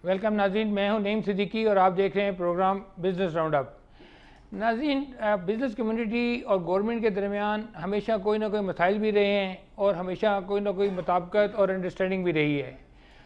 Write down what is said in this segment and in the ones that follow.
Welcome नाज़रीन, मैं हूं नईम सिद्दीकी और आप देख रहे हैं प्रोग्राम बिज़नेस राउंडअप। नाज़रीन, बिज़नेस कम्युनिटी और गवर्नमेंट के दरमियान हमेशा कोई ना कोई मसाइल भी रहे हैं और हमेशा कोई ना कोई मुताबिकत और अंडरस्टैंडिंग भी रही है।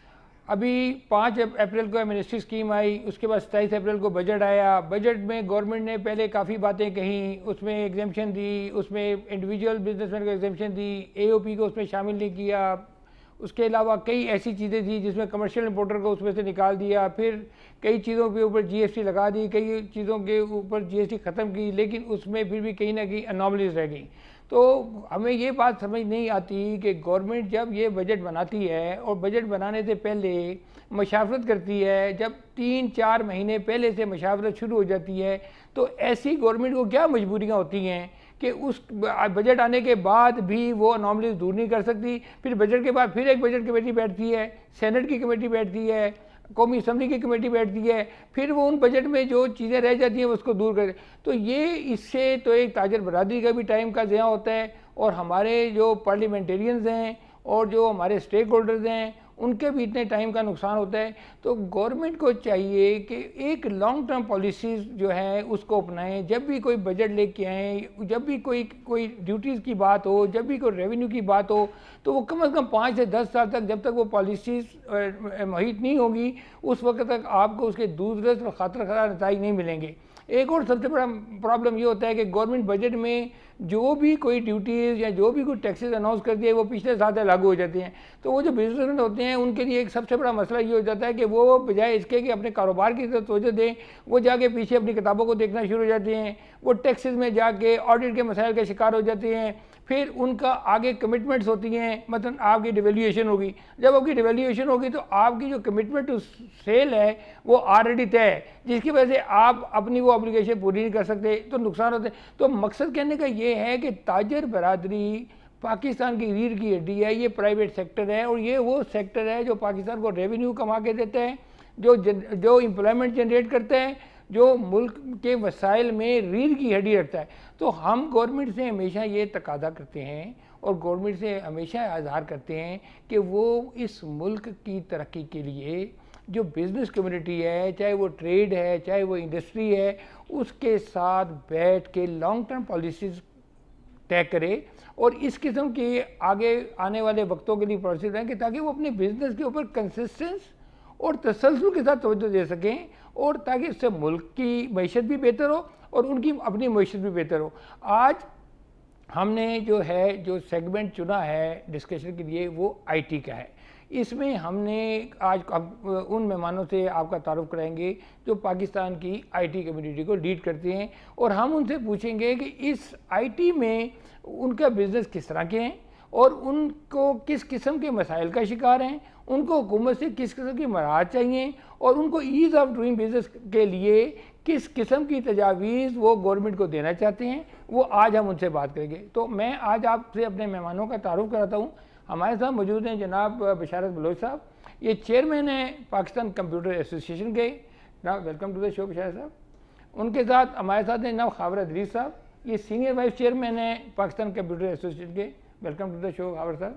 अभी 5 अप्रैल को मिनिस्ट्री स्कीम आई, उसके बाद 27 अप्रैल को बजट आया। बजट में गवर्नमेंट ने पहले काफ़ी बातें कहीं, उसमें एग्जेम्पशन दी, उसमें इंडिविजुअल बिजनेसमैन को एग्जेम्पशन दी, AOP को उसमें शामिल नहीं किया। उसके अलावा कई ऐसी चीज़ें थी जिसमें कमर्शियल इंपोर्टर को उसमें से निकाल दिया, फिर कई चीज़ों के ऊपर GST लगा दी, कई चीज़ों के ऊपर GST ख़त्म की, लेकिन उसमें फिर भी कहीं ना कहीं अनॉमलीज रह गई। तो हमें ये बात समझ नहीं आती कि गवर्नमेंट जब ये बजट बनाती है और बजट बनाने से पहले मशावरत करती है, जब 3-4 महीने पहले से मशावरत शुरू हो जाती है, तो ऐसी गवर्नमेंट को क्या मजबूरियाँ होती हैं कि उस बजट आने के बाद भी वो अनॉमलीज दूर नहीं कर सकती। फिर बजट के बाद फिर एक बजट कमेटी बैठती है, सेनेट की कमेटी बैठती है, कौमी असम्बली की कमेटी बैठती है, फिर वो उन बजट में जो चीज़ें रह जाती हैं उसको दूर करे। तो ये इससे तो एक ताजर बरादरी का भी टाइम का ज़िया होता है और हमारे जो पार्लियामेंटेरियंस हैं और जो हमारे स्टेक होल्डर्स हैं उनके भी इतने टाइम का नुकसान होता है। तो गवर्नमेंट को चाहिए कि एक लॉन्ग टर्म पॉलिसीज़ जो है उसको अपनाएं। जब भी कोई बजट लेके आएँ, जब भी कोई ड्यूटीज़ की बात हो, जब भी कोई रेवेन्यू की बात हो, तो वो कम से कम 5 से 10 साल तक, जब तक वो पॉलिसीज़ मुहित नहीं होगी, उस वक्त तक आपको उसके दूरदर्श और ख़ातर ख़रा नताइज नहीं मिलेंगे। एक और सबसे बड़ा प्रॉब्लम ये होता है कि गवर्नमेंट बजट में जो भी कोई ड्यूटीज़ या जो भी कोई टैक्सेस अनाउंस करती है वो पिछले साल तक लागू हो जाती हैं। तो वो जो बिजनेसमैन होते हैं उनके लिए एक सबसे बड़ा मसला ये हो जाता है कि वो बजाय इसके कि अपने कारोबार की तरफ तवज्जो दें, वो जाके पीछे अपनी किताबों को देखना शुरू हो जाते हैं, वो टैक्सेस में जाके ऑडिट के मसाइल का शिकार हो जाते हैं। फिर उनका आगे कमिटमेंट्स होती हैं, मतलब आपकी डिवेल्यूएशन होगी। जब आपकी डिवेल्यूएशन होगी तो आपकी जो कमिटमेंट टू सेल है वो ऑलरेडी तय है, जिसकी वजह से आप अपनी वो ऑब्लिगेशन पूरी नहीं कर सकते, तो नुकसान होते हैं। तो मकसद कहने का ये है कि ताजर बरादरी पाकिस्तान की रीढ़ की हड्डी है, ये प्राइवेट सेक्टर है और ये वो सेक्टर है जो पाकिस्तान को रेवेन्यू कमा के देता है, जो एम्प्लॉयमेंट जनरेट करता है, जो मुल्क के वसाइल में रीढ़ की हड्डी रखता है। तो हम गवर्नमेंट से हमेशा ये तकादा करते हैं और गवर्नमेंट से हमेशा आज़ार करते हैं कि वो इस मुल्क की तरक्की के लिए जो बिज़नेस कम्युनिटी है, चाहे वो ट्रेड है, चाहे वो इंडस्ट्री है, उसके साथ बैठ के लॉन्ग टर्म पॉलिसीज़ तय करे और इस किस्म के आगे आने वाले वक्तों के लिए पॉलिसी रहें कि ताकि वो अपने बिज़नेस के ऊपर कंसिस्टेंस और तसलसल के साथ तवज्जो दे सकें और ताकि इससे मुल्क की मईशत भी बेहतर हो और उनकी अपनी मईशत भी बेहतर हो। आज हमने जो सेगमेंट चुना है डिस्कशन के लिए वो IT का है। इसमें हमने आज उन मेहमानों से आपका तारुफ कराएंगे जो पाकिस्तान की IT कम्युनिटी को लीड करते हैं और हम उनसे पूछेंगे कि इस IT में उनका बिज़नेस किस तरह के हैं और उनको किस किस्म के मसाइल का शिकार हैं, उनको हुकूमत से किस किस्म की मराहत चाहिए और उनको ईज़ ऑफ डूइंग बिज़नेस के लिए किस किस्म की तजावीज़ वो गवर्नमेंट को देना चाहते हैं, वो आज हम उनसे बात करेंगे। तो मैं आज आपसे अपने मेहमानों का तारुफ कराता हूँ। हमारे साथ मौजूद हैं जनाब बशारत बलोच साहब, ये चेयरमैन हैं पाकिस्तान कंप्यूटर एसोसिएशन के। जनाब welcome to the show Basharat साहब। उनके साथ हमारे साथ हैं जनाब खवार इदरीस साहब, ये सीनियर वाइस चेयरमैन हैं पाकिस्तान कंप्यूटर एसोसिएशन के। Welcome to the show Khawar साहब।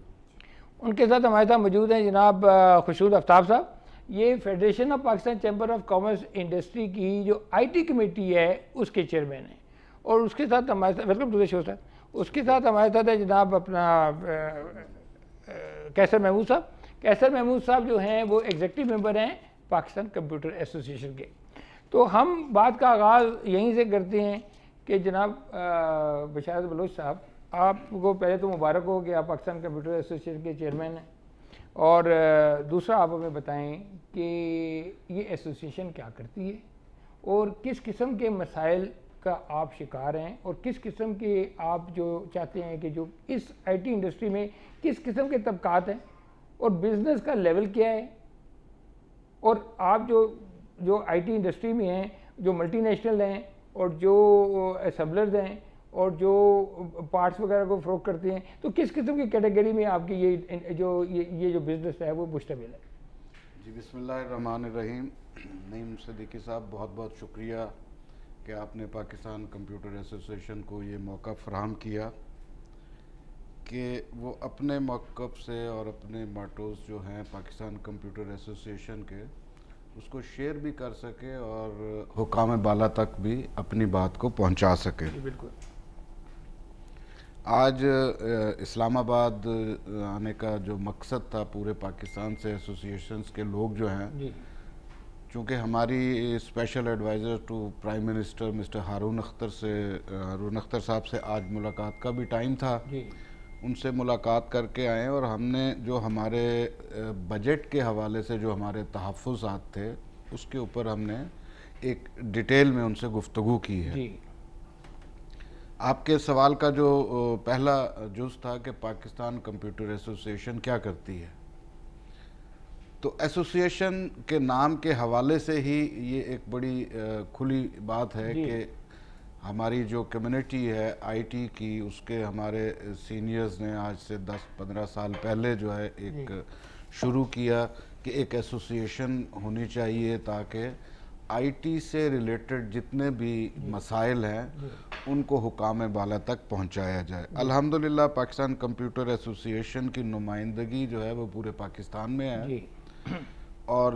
उनके साथ हमारे साथ मौजूद हैं जनाब खुशनूद आफ्ताब साहब, ये federation of Pakistan chamber of commerce industry की जो IT कमेटी है उसके चेयरमैन हैं। और उसके साथ हमारे साथ, welcome to the show sir, उसके साथ हमारे साथ है जनाब अपना कैसर महमूद साहब। कैसर महमूद साहब जो हैं वो एग्जीक्यूटिव मेंबर हैं पाकिस्तान कंप्यूटर एसोसिएशन के। तो हम बात का आगाज़ यहीं से करते हैं कि जनाब बशारत बलोच साहब, आपको पहले तो मुबारक हो कि आप पाकिस्तान कंप्यूटर एसोसिएशन के चेयरमैन हैं और दूसरा आप हमें बताएं कि ये एसोसिएशन क्या करती है और किस किस्म के मसाइल का आप शिकार हैं और किस किस्म के आप जो चाहते हैं कि जो इस IT इंडस्ट्री में किस किस्म के तबकात हैं और बिज़नेस का लेवल क्या है और आप जो IT इंडस्ट्री में हैं, जो मल्टीनेशनल हैं और जो असेंबलर्स हैं और जो पार्ट्स वगैरह को फ़रोख्त करते हैं, तो किस किस्म की कैटेगरी में आपकी ये जो बिज़नेस है वो मुश्तमिल है? जी बिस्मिल्लाहिर्रहमानिर्रहीम। नईम सिद्दीकी साहब, बहुत बहुत शुक्रिया कि आपने पाकिस्तान कंप्यूटर एसोसिएशन को ये मौका फ़राहम किया कि वो अपने मौक़िफ़ से और अपने मोटोज़ जो हैं पाकिस्तान कंप्यूटर एसोसिएशन के, उसको शेयर भी कर सके और हुकाम बाला तक भी अपनी बात को पहुंचा सके। बिल्कुल। आज इस्लामाबाद आने का जो मकसद था पूरे पाकिस्तान से एसोसिएशंस के लोग जो हैं, चूँकि हमारी special adviser to prime minister mister Haroon Akhtar साहब से आज मुलाकात का भी टाइम था, उनसे मुलाकात करके आए और हमने जो हमारे बजट के हवाले से जो हमारे तहफ़्फ़ुज़ात थे उसके ऊपर हमने एक डिटेल में उनसे गुफ्तगू की है। आपके सवाल का जो पहला जुज़ था कि पाकिस्तान कंप्यूटर एसोसिएशन क्या करती है, तो एसोसिएशन के नाम के हवाले से ही ये एक बड़ी खुली बात है कि हमारी जो कम्युनिटी है आईटी की, उसके हमारे सीनियर्स ने आज से 10-15 साल पहले जो है एक शुरू किया कि एक एसोसिएशन होनी चाहिए ताकि आईटी से रिलेटेड जितने भी मसाइल हैं उनको हुकाम बाला तक पहुंचाया जाए। अल्हम्दुलिल्लाह पाकिस्तान कंप्यूटर एसोसिएशन की नुमाइंदगी जो है वो पूरे पाकिस्तान में है और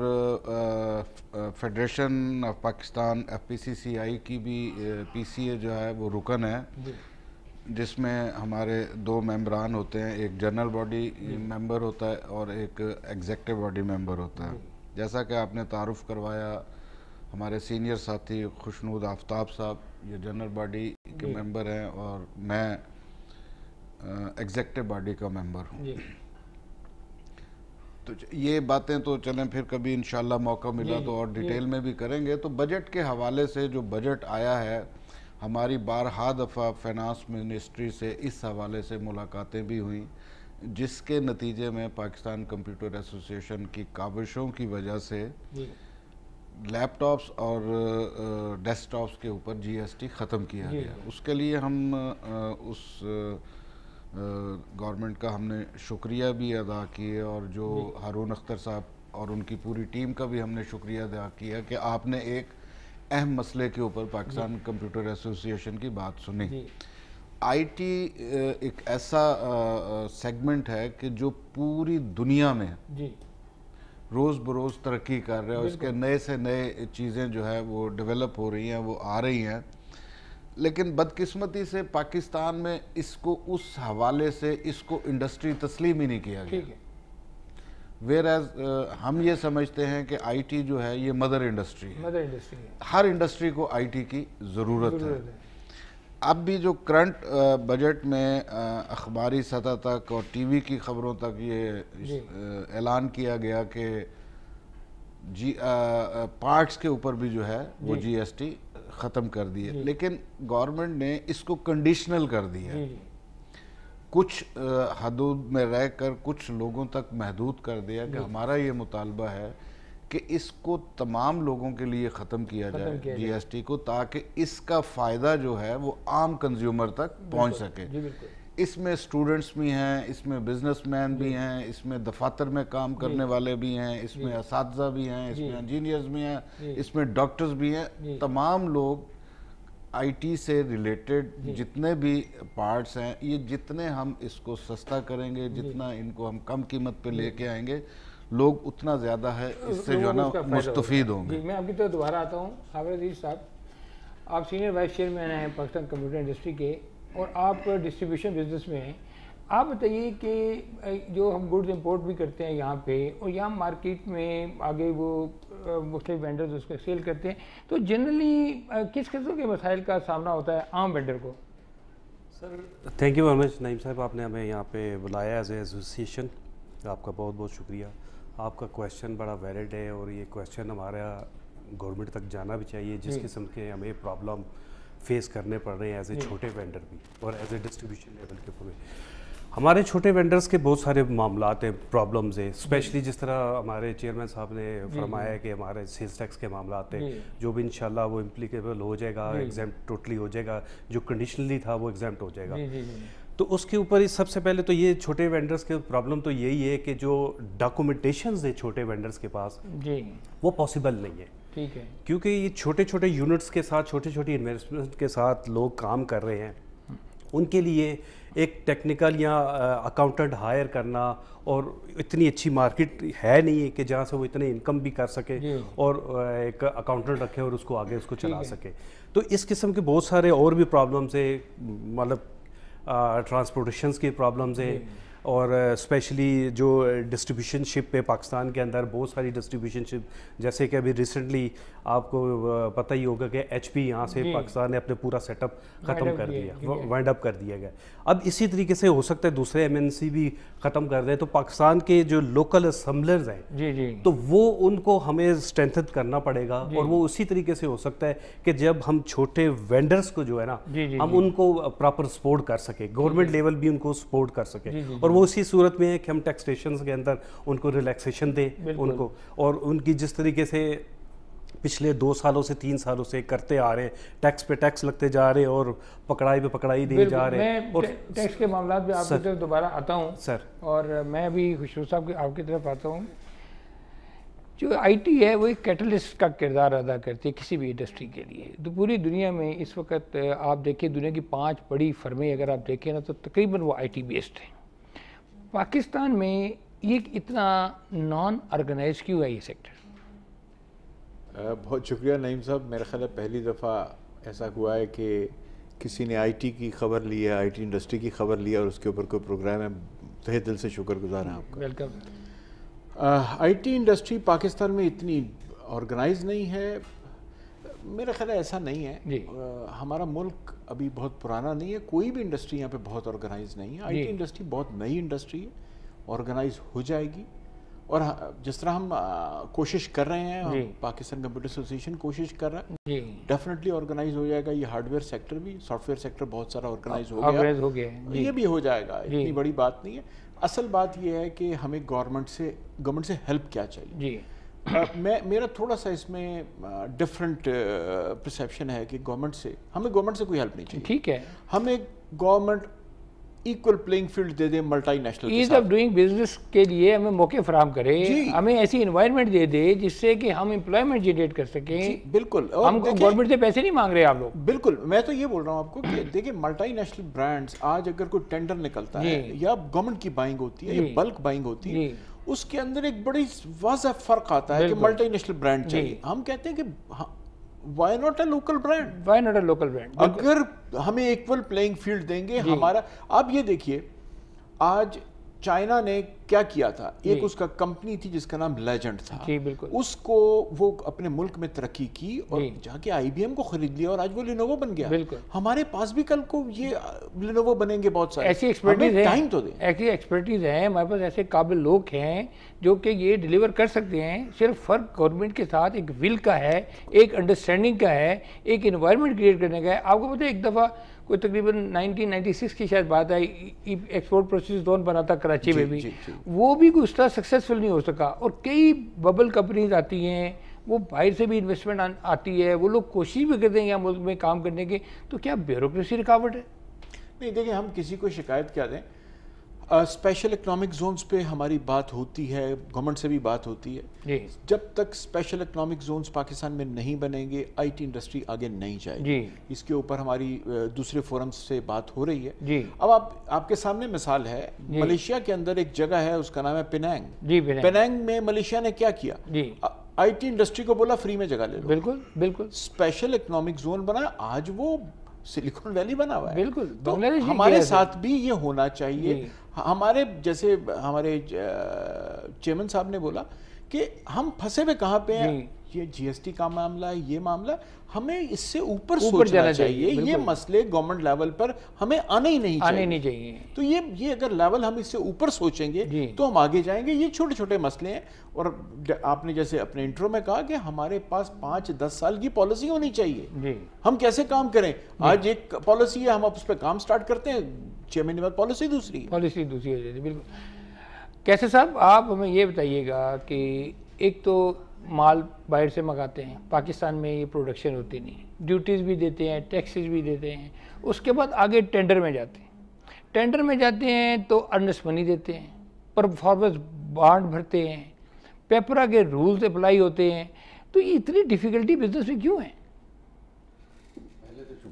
फेडरेशन ऑफ पाकिस्तान FPCCI की भी PCA जो है वो रुकन है, जिसमें हमारे 2 मेंबरान होते हैं, एक जनरल बॉडी मेंबर होता है और एक एग्जेक्टिव बॉडी मेंबर होता है। जैसा कि आपने तारुफ करवाया, हमारे सीनियर साथी खुशनूद आफ्ताब साहब ये जनरल बॉडी के मेंबर हैं और मैं एग्जेक्टिव बॉडी का मेंबर हूँ। तो ये बातें तो चलें फिर कभी इंशाल्लाह मौका मिला तो और डिटेल में भी करेंगे। तो बजट के हवाले से जो बजट आया है, हमारी बारहा दफ़ा फाइनेंस मिनिस्ट्री से इस हवाले से मुलाकातें भी हुई, जिसके नतीजे में पाकिस्तान कंप्यूटर एसोसिएशन की काविशों की वजह से लैपटॉप्स और डेस्कटॉप्स के ऊपर GST ख़त्म किया गया। उसके लिए हम उस गवर्नमेंट का हमने शुक्रिया भी अदा किए और जो हारून अख्तर साहब और उनकी पूरी टीम का भी हमने शुक्रिया अदा किया कि आपने एक अहम मसले के ऊपर पाकिस्तान कंप्यूटर एसोसिएशन की बात सुनी। आईटी एक ऐसा सेगमेंट है कि जो पूरी दुनिया में रोज़ बरोज़ तरक्की कर रहे हैं और इसके नए से नए चीज़ें जो है वो डेवलप हो रही हैं, वो आ रही हैं, लेकिन बदकिस्मती से पाकिस्तान में इसको उस हवाले से इसको इंडस्ट्री तस्लीम ही नहीं किया गया। वेयर एज हम ये समझते हैं कि आईटी जो है ये मदर इंडस्ट्री है, हर इंडस्ट्री को आईटी की ज़रूरत है। अब भी जो करंट बजट में अखबारी सतह तक और टीवी की खबरों तक ये ऐलान किया गया कि पार्ट्स के ऊपर भी जो है वो GST ख़त्म कर दी है, लेकिन गवर्नमेंट ने इसको कंडीशनल कर दिया, कुछ हदूद में रहकर कुछ लोगों तक महदूद कर दिया कि हमारा ये मुतालबा है कि इसको तमाम लोगों के लिए ख़त्म किया जाए GST को, ताकि इसका फ़ायदा जो है वो आम कंज्यूमर तक पहुंच सके। इसमें स्टूडेंट्स भी हैं, इसमें बिजनेसमैन भी हैं, इसमें दफातर में काम करने वाले भी हैं, इसमें असातिज़ा भी हैं, इसमें इंजीनियर्स भी हैं, इसमें डॉक्टर्स भी हैं। तमाम लोग आईटी से रिलेटेड जितने भी पार्ट्स हैं, ये जितने हम इसको सस्ता करेंगे, जितना इनको हम कम कीमत पे लेके आएंगे, लोग उतना ज़्यादा है इससे जो है ना मुस्तफ़ीद होंगे। मैं आपकी तरफ दोबारा आता हूँ। इदरीस साहब, आप सीनियर वाइस चेयरमैन हैं पाकिस्तान कंप्यूटर इंडस्ट्री के और आप डिस्ट्रीब्यूशन बिजनेस में हैं। आप बताइए कि जो हम गुड्स इंपोर्ट भी करते हैं यहाँ पे और यहाँ मार्केट में आगे वो मुख्तलिफ वेंडर्स उसको सेल करते हैं, तो जनरली किस किस्म के मसाइल का सामना होता है आम वेंडर को? Sir thank you very much Naeem साहब, आपने हमें यहाँ पे बुलाया एज ए एसोसिएशन, आपका बहुत बहुत शुक्रिया। आपका क्वेश्चन बड़ा वैलिड है और ये क्वेश्चन हमारा गवर्नमेंट तक जाना भी चाहिए। जिस किस्म के हमें प्रॉब्लम फेस करने पड़ रहे हैं एज ए छोटे वेंडर भी और एज ए डिस्ट्रीब्यूशन लेवल के ऊपर, हमारे छोटे वेंडर्स के बहुत सारे मामलात हैं, प्रॉब्लम्स हैं। स्पेशली जिस तरह हमारे चेयरमैन साहब ने फरमाया है कि हमारे सेल्स टैक्स के मामलात हैं, जो भी इंशाल्लाह वो इम्प्लीकेबल हो जाएगा, एग्जाम्प्ट टोटली हो जाएगा, जो कंडीशनली था वो एग्जाम्प्ट हो जाएगा। तो उसके ऊपर ही सबसे पहले तो ये छोटे वेंडर्स के प्रॉब्लम तो यही है कि जो डॉक्यूमेंटेशंस है छोटे वेंडर्स के पास वो पॉसिबल नहीं है। ठीक है, क्योंकि ये छोटे छोटे यूनिट्स के साथ, छोटी छोटी इन्वेस्टमेंट के साथ लोग काम कर रहे हैं, उनके लिए एक टेक्निकल या अकाउंटेंट हायर करना, और इतनी अच्छी मार्केट है नहीं है कि जहाँ से वो इतने इनकम भी कर सके और एक अकाउंटेंट रखे और उसको आगे उसको चला सके। तो इस किस्म के बहुत सारे और भी प्रॉब्लम्स है, मतलब ट्रांसपोर्टेशंस की प्रॉब्लम्स है, और स्पेशली जो डिस्ट्रीब्यूशन शिप पे पाकिस्तान के अंदर बहुत सारी डिस्ट्रीब्यूशन शिप, जैसे कि अभी रिसेंटली आपको पता ही होगा कि HP यहाँ से पाकिस्तान ने अपने पूरा सेटअप ख़त्म कर दिया, वाइंड अप कर दिया गया। अब इसी तरीके से हो सकता है दूसरे MNC भी ख़त्म कर दें, तो पाकिस्तान के जो लोकल असम्बलर्स हैं तो वो उनको हमें स्ट्रेंथन करना पड़ेगा, और वो उसी तरीके से हो सकता है कि जब हम छोटे वेंडर्स को जो है ना हम उनको प्रॉपर सपोर्ट कर सके, गवर्नमेंट लेवल भी उनको सपोर्ट कर सके, और वो उसी सूरत में है कि हम टैक्सेशन के अंदर उनको रिलैक्सेशन दें उनको, और उनकी जिस तरीके से पिछले 2 सालों से 3 सालों से करते आ रहे हैं, टैक्स पे टैक्स लगते जा रहे हैं और पकड़ाई पे पकड़ाई दिए जा रहे हैं। और टैक्स के मामला में आपकी तरफ दोबारा आता हूँ सर, और मैं भी खुशनूद साहब आपकी तरफ आता हूँ। जो IT है वो एक कैटलिस्ट का किरदार अदा करती है किसी भी इंडस्ट्री के लिए। तो पूरी दुनिया में इस वक्त आप देखिए, दुनिया की 5 बड़ी फर्में अगर आप देखें ना, तो तकरीबन वो IT बेस्ड है। पाकिस्तान में ये इतना नॉन ऑर्गेनाइज क्यों है ये सेक्टर? बहुत शुक्रिया नईम साहब। मेरा ख्याल है पहली दफ़ा ऐसा हुआ है कि किसी ने IT की खबर ली है, IT इंडस्ट्री की खबर ली है और उसके ऊपर कोई प्रोग्राम है। तहे दिल से शुक्रगुजार हैं आपका। वेलकम। IT इंडस्ट्री पाकिस्तान में इतनी ऑर्गेनाइज नहीं है, मेरा ख्याल है ऐसा नहीं है। हमारा मुल्क अभी बहुत पुराना नहीं है, कोई भी इंडस्ट्री यहाँ पे बहुत ऑर्गेनाइज नहीं है। IT इंडस्ट्री बहुत नई इंडस्ट्री है, ऑर्गेनाइज हो जाएगी। और जिस तरह हम कोशिश कर रहे हैं, पाकिस्तान कंप्यूटर एसोसिएशन कोशिश कर रहा है, डेफिनेटली ऑर्गेनाइज हो जाएगा। ये हार्डवेयर सेक्टर भी, सॉफ्टवेयर सेक्टर बहुत सारा ऑर्गेनाइज हो गया, ये भी हो जाएगा, इतनी बड़ी बात नहीं है। असल बात ये है कि हमें गवर्नमेंट से हेल्प क्या चाहिए। मेरा थोड़ा सा इसमें डिफरेंट परसेप्शन है कि हमें गवर्नमेंट से कोई हेल्प नहीं चाहिए। ठीक है, हमें गवर्नमेंट इक्वल प्लेइंग फील्ड दे दे multinational ease of doing business के लिए, हमें मौके फराहम करे, हमें ऐसी इन्वायरमेंट दे दे जिससे कि हम एम्प्लॉयमेंट जनरेट कर सकें। बिल्कुल, हम गवर्नमेंट से पैसे नहीं मांग रहे आप लोग। बिल्कुल, मैं तो ये बोल रहा हूँ आपको कि देखिए मल्टीनेशनल ब्रांड्स, आज अगर कोई टेंडर निकलता है या गवर्नमेंट की बाइंग होती है या बल्क बाइंग होती है, उसके अंदर एक बड़ी वाज़ह फर्क आता है कि मल्टीनेशनल ब्रांड चाहिए। हम कहते हैं कि Why not a local brand? Why not a local brand? अगर हमें इक्वल प्लेइंग फील्ड देंगे हमारा, आप ये देखिए आज चाइना ने क्या किया था, एक उसका कंपनी थी जिसका नाम लेजेंड था, उसको वो अपने मुल्क में तरक्की की और जाके IBM को खरीद लिया और आज वो लिनोवो बन गया। हमारे पास भी कल को ये लिनोवो बनेंगे बहुत सारे। ऐसी एक्सपर्टीज है, टाइम तो दे, ऐसी एक्सपर्टीज है हमारे पास, ऐसे काबिल लोग हैं जो कि ये डिलीवर कर सकते हैं। सिर्फ फर्क गवर्नमेंट के साथ एक विल का है, एक अंडरस्टैंडिंग का है, एक इन्वायरमेंट क्रिएट करने का है। आपको पता है एक दफ़ा कोई तकरीबन 1996 की शायद बात आई, एक्सपोर्ट प्रोसेस जोन बना था कराची में भी, वो भी कुछ तरह सक्सेसफुल नहीं हो सका। और कई बबल कंपनीज आती हैं, वो बाहर से भी इन्वेस्टमेंट आती है, वो लोग कोशिश भी करते हैं यहाँ मुल्क में काम करने की। तो क्या ब्यूरोक्रेसी रुकावट है? नहीं, देखिए हम किसी को शिकायत क्या दें, स्पेशल इकोनॉमिक जोन्स पे हमारी बात होती है, गवर्नमेंट से भी बात होती है। जब तक स्पेशल इकोनॉमिक जोन्स पाकिस्तान में नहीं बनेंगे, IT इंडस्ट्री आगे नहीं जाएगी। इसके ऊपर हमारी दूसरे फोरम्स से बात हो रही है। अब आपके सामने मिसाल है, मलेशिया के अंदर एक जगह है, उसका नाम है पेनांग। पेनांग में मलेशिया ने क्या किया, IT इंडस्ट्री को बोला फ्री में जगह ले लो। बिल्कुल बिल्कुल, स्पेशल इकोनॉमिक जोन बना, आज वो सिलिकॉन वैली बना हुआ है। बिल्कुल, तो हमारे साथ भी ये होना चाहिए। हमारे जैसे हमारे चेयरमैन साहब ने बोला कि हम फंसे हुए कहाँ पे हैं, ये GST का मामला है, ये मामला, हमें इससे ऊपर सोचना चाहिए। ये मसले गवर्नमेंट लेवल पर हमें आने ही नहीं चाहिए। तो ये अगर लेवल हम इससे ऊपर सोचेंगे तो हम आगे जाएंगे। ये छोटे छोटे मसले हैं। और आपने जैसे अपने इंट्रो में कहा कि हमारे पास 5-10 साल की पॉलिसी होनी चाहिए, हम कैसे काम करें। आज एक पॉलिसी है, हम उस पर काम स्टार्ट करते हैं, 6 महीने बाद पॉलिसी दूसरी हो जाती है। बिल्कुल। कैसे साहब, आप हमें ये बताइएगा कि एक तो माल बाहर से मंगाते हैं, पाकिस्तान में ये प्रोडक्शन होती नहीं, ड्यूटीज़ भी देते हैं, टैक्सेस भी देते हैं, उसके बाद आगे टेंडर में जाते हैं। टेंडर में जाते हैं तो अर्नेस्ट मनी देते हैं, परफॉर्मेंस बॉन्ड भरते हैं, पेपरा के रूल्स अप्लाई होते हैं। तो ये इतनी डिफ़िकल्टी बिजनेस में क्यों है? पहले तो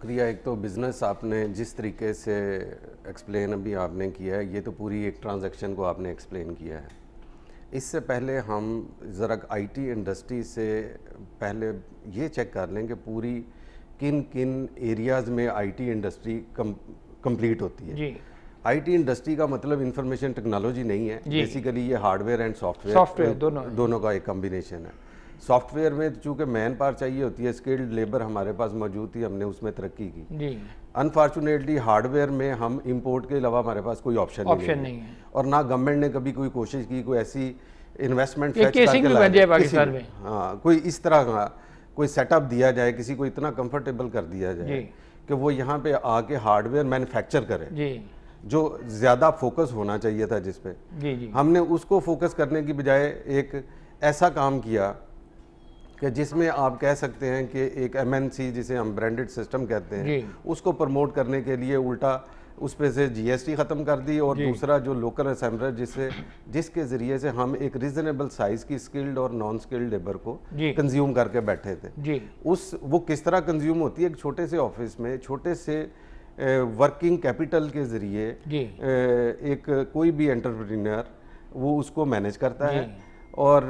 शुक्रिया। एक तो बिज़नेस आपने जिस तरीके से एक्सप्लेन अभी आपने किया है, ये तो पूरी एक ट्रांजैक्शन को आपने एक्सप्लेन किया है। इससे पहले हम ज़रा आईटी इंडस्ट्री से पहले ये चेक कर लें कि पूरी किन किन एरियाज़ में आईटी इंडस्ट्री कंप्लीट होती है। जी। आईटी इंडस्ट्री का मतलब इंफॉर्मेशन टेक्नोलॉजी नहीं है, बेसिकली ये हार्डवेयर एंड सॉफ्टवेयर दोनों का एक कम्बिनेशन है। सॉफ्टवेयर में चूँकि मैन पावर चाहिए होती है, स्किल्ड लेबर हमारे पास मौजूद थी, हमने उसमें तरक्की की। अनफॉर्चुनेटली हार्डवेयर में हम इंपोर्ट के अलावा हमारे पास कोई ऑप्शन नहीं है, और ना गवर्नमेंट ने कभी कोई कोशिश की कोई ऐसी इन्वेस्टमेंट पाकिस्तान में, हाँ, कोई इस तरह का कोई सेटअप दिया जाए, किसी को इतना कंफर्टेबल कर दिया जाए कि वो यहाँ पे आके हार्डवेयर मैन्युफैक्चर करे, जो ज़्यादा फोकस होना चाहिए था जिस पे। हमने उसको फोकस करने की बजाय एक ऐसा काम किया कि जिसमें आप कह सकते हैं कि एक एमएनसी जिसे हम ब्रांडेड सिस्टम कहते हैं, उसको प्रमोट करने के लिए उल्टा उस पे से जीएसटी ख़त्म कर दी, और दूसरा जो लोकल असेंबलर जिसके ज़रिए से हम एक रीज़नेबल साइज़ की स्किल्ड और नॉन स्किल्ड लेबर को कंज्यूम करके बैठे थे। वो किस तरह कंज्यूम होती है, एक छोटे से ऑफिस में छोटे से वर्किंग कैपिटल के ज़रिए एक कोई भी एंटरप्रेन्योर वो उसको मैनेज करता है और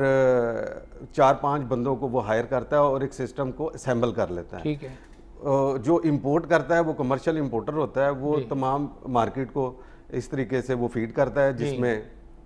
4-5 बंदों को वो हायर करता है और एक सिस्टम को असेंबल कर लेता है। ठीक है। जो इंपोर्ट करता है वो कमर्शियल इंपोर्टर होता है, वो तमाम मार्केट को इस तरीके से वो फीड करता है, जिसमें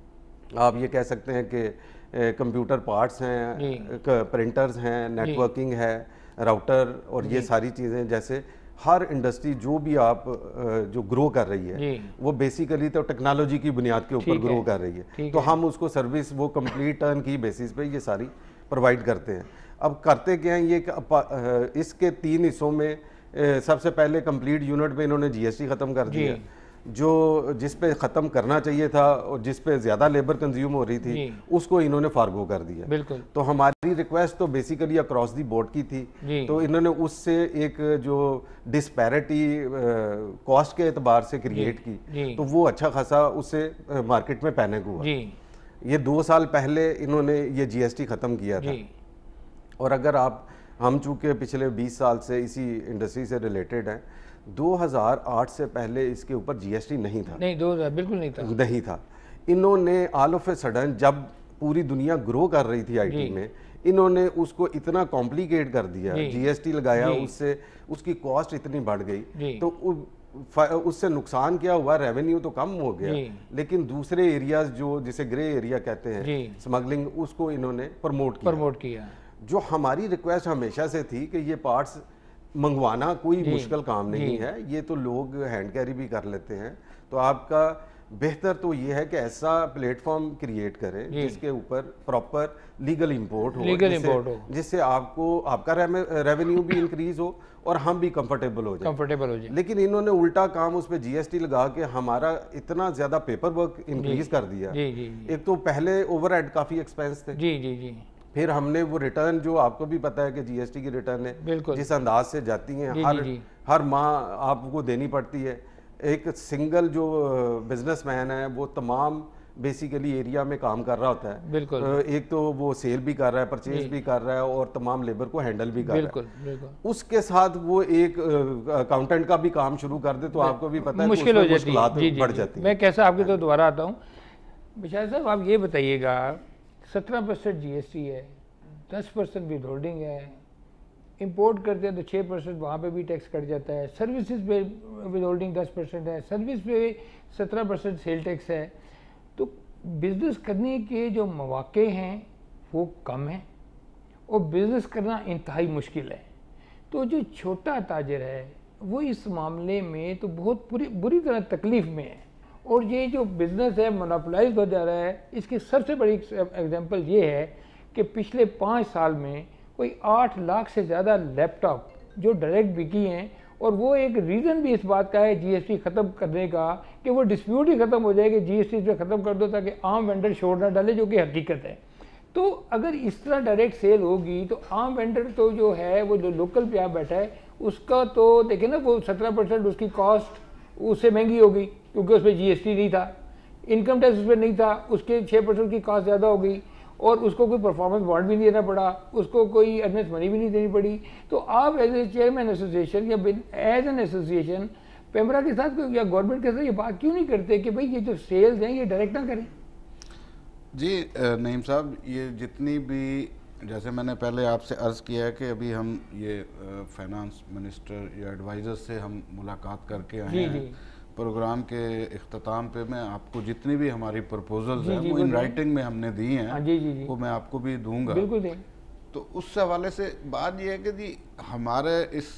आप ये कह सकते हैं कि कंप्यूटर पार्ट्स हैं, प्रिंटर्स हैं, नेटवर्किंग है, राउटर और ये सारी चीज़ें। जैसे हर इंडस्ट्री जो भी आप जो ग्रो कर रही है वो बेसिकली तो टेक्नोलॉजी की बुनियाद के ऊपर ग्रो कर रही है, तो हम उसको सर्विस वो कंप्लीट टर्न की बेसिस पे ये सारी प्रोवाइड करते हैं। अब करते क्या हैं ये, इसके 3 हिस्सों में सबसे पहले कंप्लीट यूनिट पे इन्होंने जीएसटी ख़त्म कर दिया, जो जिस पे ख़त्म करना चाहिए था और जिस पे ज़्यादा लेबर कंज्यूम हो रही थी उसको इन्होंने फार्गो कर दिया। बिल्कुल। तो हमारी रिक्वेस्ट तो बेसिकली अक्रॉस दी बोर्ड की थी, तो इन्होंने उससे एक जो डिस्पैरिटी कॉस्ट के एतबार से क्रिएट की, तो वो अच्छा खासा उससे मार्केट में पैनिक हुआ। ये 2 साल पहले इन्होंने ये जीएसटी ख़त्म किया था, और अगर हम चूँकि पिछले 20 साल से इसी इंडस्ट्री से रिलेटेड हैं, 2008 से पहले इसके ऊपर जीएसटी नहीं था। नहीं, 2000 बिल्कुल नहीं था। इन्होंने ऑल ऑफ ए सडन जब पूरी दुनिया ग्रो कर रही थी आईटी में, इन्होंने उसको इतना कॉम्प्लिकेट कर दिया, जीएसटी लगाया, उससे उसकी कॉस्ट इतनी बढ़ गई, तो उससे नुकसान क्या हुआ, रेवेन्यू तो कम हो गया, लेकिन दूसरे एरियाज जो जिसे ग्रे एरिया कहते हैं, स्मगलिंग, उसको इन्होंने प्रमोट किया। जो हमारी रिक्वेस्ट हमेशा से थी कि ये पार्ट्स मंगवाना कोई मुश्किल काम नहीं है, ये तो लोग हैंड कैरी भी कर लेते हैं, तो आपका बेहतर तो ये है कि ऐसा प्लेटफॉर्म क्रिएट करें जिसके ऊपर प्रॉपर लीगल इंपोर्ट हो, जिससे आपका रेवेन्यू भी इंक्रीज हो और हम भी कंफर्टेबल हो जाए। लेकिन इन्होंने उल्टा काम उस पर जीएसटी लगा के हमारा इतना ज्यादा पेपर वर्क इंक्रीज कर दिया। एक तो पहले ओवरहेड काफी एक्सपेंस थे, फिर हमने वो रिटर्न, जो आपको भी पता है कि जीएसटी की रिटर्न है जिस अंदाज से जाती हैं, हर माह आपको देनी पड़ती है। एक सिंगल जो बिजनेसमैन है वो तमाम बेसिकली एरिया में काम कर रहा होता है, बिल्कुल। एक तो वो सेल भी कर रहा है, परचेज भी कर रहा है और तमाम लेबर को हैंडल भी कर रहा है। उसके साथ वो एक अकाउंटेंट का भी काम शुरू कर दे तो आपको भी पता है मुश्किल हो जाती है, बढ़ जाती है। मैं कैसा आपके तो दोबारा आता हूँ। बशारत साहब, आप ये बताइएगा, 17% जीएसटी है, 10% विद होल्डिंग है, इंपोर्ट करते हैं तो 6% वहाँ पे भी टैक्स कट जाता है, सर्विसेज पे विद होल्डिंग 10% है, सर्विस पे 17% सेल टैक्स है, तो बिज़नेस करने के जो मौके हैं वो कम हैं और बिज़नेस करना इंतहाई मुश्किल है। तो जो छोटा ताजर है वो इस मामले में तो बहुत बुरी तरह तकलीफ़ में है, और ये जो बिज़नेस है मोनोपोलाइज हो जा रहा है। इसकी सबसे बड़ी एग्जांपल ये है कि पिछले 5 साल में कोई 8 लाख से ज़्यादा लैपटॉप जो डायरेक्ट बिकी हैं, और वो एक रीज़न भी इस बात का है जीएसटी ख़त्म करने का कि वो डिस्प्यूट ही ख़त्म हो जाए कि जीएसटी पे ख़त्म कर दो ताकि आम वेंडर शोर ना डाले, जो कि हकीकत है। तो अगर इस तरह डायरेक्ट सेल होगी तो आम वेंडर तो जो है वो जो लोकल पे यहाँ बैठा है उसका तो देखें ना, वो 17% उसकी कॉस्ट उससे महंगी होगी क्योंकि उस पर जीएसटी नहीं था, इनकम टैक्स उस पर नहीं था, उसके 6% की कॉस्ट ज़्यादा हो गई, और उसको कोई परफॉर्मेंस बॉन्ड भी नहीं देना पड़ा, उसको कोई एडवांस मनी भी नहीं देनी पड़ी। तो आप एज ए चेयरमैन एसोसिएशन या एज एन एसोसिएशन पेमरा के साथ या गवर्नमेंट के साथ ये बात क्यों नहीं करते कि भाई ये जो सेल्स हैं ये डायरेक्ट ना करें? जी नईम साहब, ये जितनी भी, जैसे मैंने पहले आपसे अर्ज़ किया है कि अभी हम ये फाइनेंस मिनिस्टर या एडवाइज़र से हम मुलाकात करके आए हैं। प्रोग्राम के इख्तिताम पे मैं आपको जितनी भी हमारी प्रपोजल्स हैं वो इन राइटिंग में हमने दी हैं, वो मैं आपको भी दूंगा। बिल्कुल। तो उस हवाले से बात ये है कि जी हमारे इस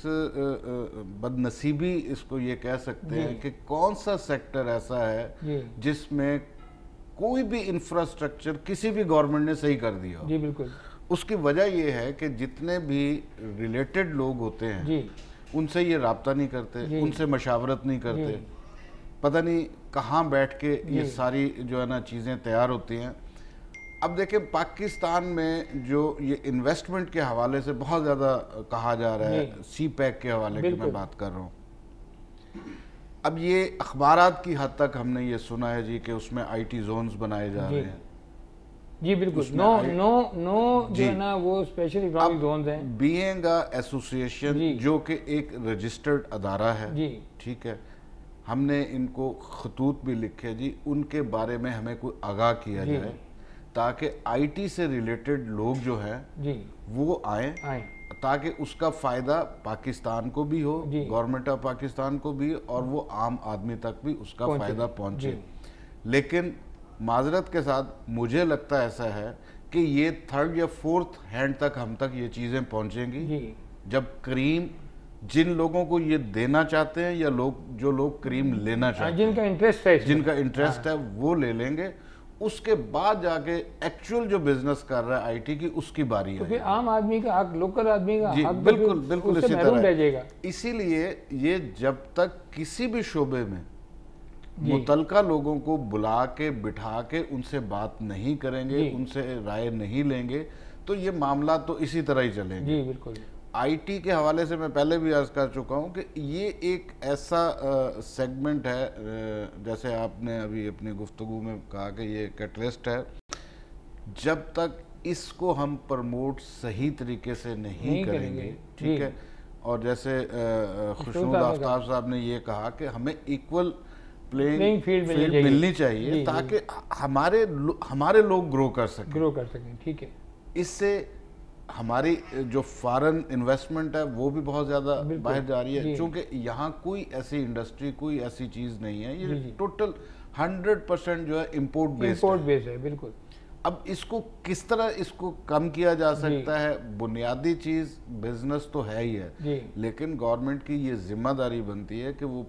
बदनसीबी इसको ये कह सकते हैं कि कौन सा सेक्टर ऐसा है जिसमें कोई भी इंफ्रास्ट्रक्चर किसी भी गवर्नमेंट ने सही कर दिया। जी बिल्कुल। उसकी वजह ये है कि जितने भी रिलेटेड लोग होते हैं उनसे ये राब्ता नहीं करते, उनसे मशावरत नहीं करते, पता नहीं कहाँ बैठ के ये सारी जो है ना चीज़ें तैयार होती हैं। अब देखें पाकिस्तान में जो ये इन्वेस्टमेंट के हवाले से बहुत ज़्यादा कहा जा रहा है, सी पैक के हवाले की मैं बात कर रहा हूँ। अब ये अखबारात की हद तक हमने ये सुना है जी कि उसमें IT जोन्स बनाए जा रहे हैं। जी बिल्कुल। नो जो है ना वो स्पेशल इकोनॉमिक जोन्स हैं। बीइंग अ एसोसिएशन जो कि एक रजिस्टर्ड अदारा है, ठीक है, हमने इनको खतूत भी लिखे जी, उनके बारे में हमें कोई आगाह किया जाए ताकि IT से रिलेटेड लोग जो है वो आए, ताकि उसका फ़ायदा पाकिस्तान को भी हो, गवर्नमेंट ऑफ पाकिस्तान को भी, और वो आम आदमी तक भी उसका फ़ायदा पहुंचे। लेकिन माजरत के साथ मुझे लगता ऐसा है कि ये 3rd या 4th हैंड तक हम तक ये चीज़ें पहुंचेंगी जब क्रीम जिन लोगों को ये देना चाहते हैं या जो लोग क्रीम लेना चाहते हैं, जिनका इंटरेस्ट है वो ले लेंगे। उसके बाद जाके एक्चुअल जो बिजनेस कर रहा है IT की उसकी बारी है। तो फिर आम आदमी का हक, लोकल आदमी का हक बिल्कुल बिल्कुल इसी तरह रह जाएगा। इसीलिए ये जब तक किसी भी शोबे में मुतलका लोगों को बुला के बिठा के उनसे बात नहीं करेंगे, उनसे राय नहीं लेंगे, तो ये मामला तो इसी तरह ही चलेंगे। जी बिल्कुल। IT के हवाले से मैं पहले भी अर्ज कर चुका हूँ कि ये एक ऐसा सेगमेंट है, जैसे आपने अभी अपनी गुफ्तगू में कहा कि ये कैटलिस्ट है। जब तक इसको हम प्रमोट सही तरीके से नहीं करेंगे, ठीक है, और जैसे खुशनूद आफ्ताब साहब ने ये कहा कि हमें इक्वल प्लेइंग फील्ड मिलनी चाहिए ताकि हमारे लोग ग्रो कर सकें। ठीक है। इससे हमारी जो फॉरेन इन्वेस्टमेंट है वो भी बहुत ज़्यादा बाहर जा रही है, क्योंकि यहाँ कोई ऐसी इंडस्ट्री, कोई ऐसी चीज़ नहीं है, ये टोटल 100% जो है इम्पोर्ट बेस्ड है। बिल्कुल। अब इसको किस तरह इसको कम किया जा सकता है? बुनियादी चीज़ बिजनेस तो है ही है, लेकिन गवर्नमेंट की ये जिम्मेदारी बनती है कि वो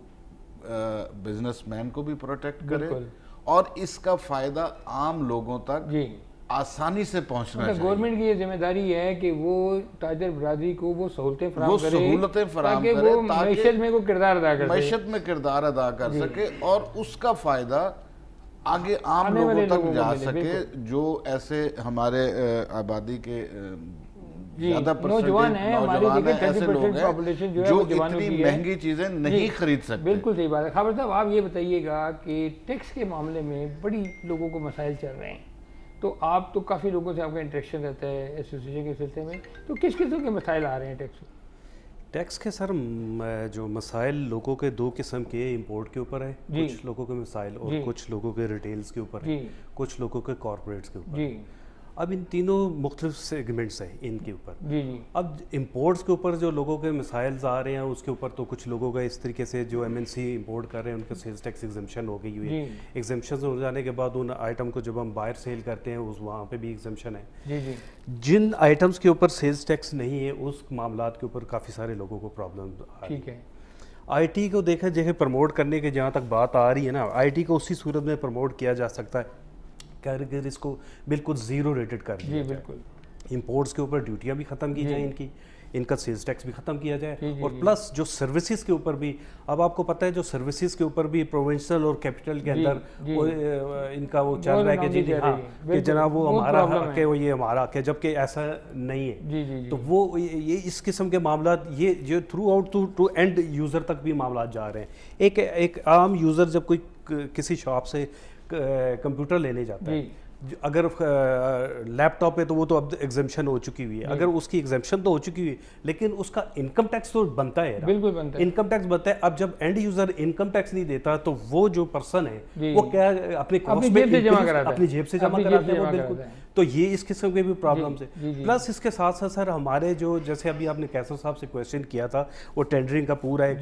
बिजनेसमैन को भी प्रोटेक्ट करे और इसका फ़ायदा आम लोगों तक आसानी से पहुंचना चाहिए। गवर्नमेंट की ये जिम्मेदारी है कि वो ताजर बरादरी को वो सहूलतें फराहम करे ताकि मैशत में को किरदार अदा कर मैशत में किरदार अदा कर सके और उसका फायदा आगे आम लोगों तक जा सके, जो ऐसे हमारे आबादी के ज़्यादा नौजवान हैं, हमारी जगह 30% पॉपुलेशन जो है वो जवानों की है, महंगी चीज़ें नहीं खरीद सकते। बिल्कुल सही बात है। खबर साहब, आप ये बताइएगा कि टैक्स के मामले में बड़ी लोगों को मसाइल चल रहे हैं, तो आप तो काफ़ी लोगों से आपका इंटरेक्शन रहता है एसोसिएशन के सिलसिले में, तो किस किस्म के मसाइल आ रहे हैं टैक्स के? सर जो मसाइल लोगों के दो किस्म के, इंपोर्ट के ऊपर है कुछ लोगों के मसाइल, और कुछ लोगों के रिटेल्स के ऊपर है, कुछ लोगों के कॉरपोरेट्स के ऊपर। अब इन तीनों मुख्तलिफ सेगमेंट्स हैं इनके ऊपर। अब इंपोर्ट्स के ऊपर जो लोगों के मसाइल्स आ रहे हैं उसके ऊपर तो कुछ लोगों का इस तरीके से जो MNC इंपोर्ट कर रहे हैं उनके सेल्स टैक्स एग्जम्पशन हो गई हुई है। एग्जम्पशन हो जाने के बाद उन आइटम को जब हम बाहर सेल करते हैं उस वहाँ पे भी एग्जम्पशन है। जिन आइटम्स के ऊपर सेल्स टैक्स नहीं है उस मामलात के ऊपर काफ़ी सारे लोगों को प्रॉब्लम आ रही है। IT को देखा जाए प्रमोट करने के जहाँ तक बात आ रही है ना, IT को उसी सूरत में प्रमोट किया जा सकता है अगर इसको बिल्कुल ज़ीरो रेटेड कर दिया जाए। इंपोर्ट्स के ऊपर ड्यूटियाँ भी ख़त्म की जाए, इनका सेल्स टैक्स भी ख़त्म किया जाए, और प्लस जो सर्विसेज के ऊपर भी, अब आपको पता है जो सर्विसेज के ऊपर भी प्रोविंशियल और कैपिटल के अंदर इनका वो चल रहा है कि हाँ कि जनाब वो हमारा हक है, वो ये हमारा हक है, जबकि ऐसा नहीं है। तो वो ये इस किस्म के मामला ये जो throughout to end user तक भी मामला जा रहे हैं। एक आम यूज़र जब कोई किसी शॉप से कंप्यूटर लेने जाता है अगर लैपटॉप है तो वो तो अब एग्जाम्शन हो चुकी हुई है, अगर उसकी एग्जाम्शन तो हो चुकी हुई है लेकिन उसका इनकम टैक्स तो बनता है, बिल्कुल बनता है, इनकम टैक्स बनता है। अब जब एंड यूजर इनकम टैक्स नहीं देता तो वो जो पर्सन है वो क्या अपने कॉस्ट में अपनी जेब से जमा कराते हैं वो, बिल्कुल। तो ये इस किस्म के भी प्रॉब्लम्स है। प्लस इसके साथ साथ सर हमारे जो, जैसे अभी आपने कैसर साहब से क्वेश्चन किया था वो टेंडरिंग का पूरा एक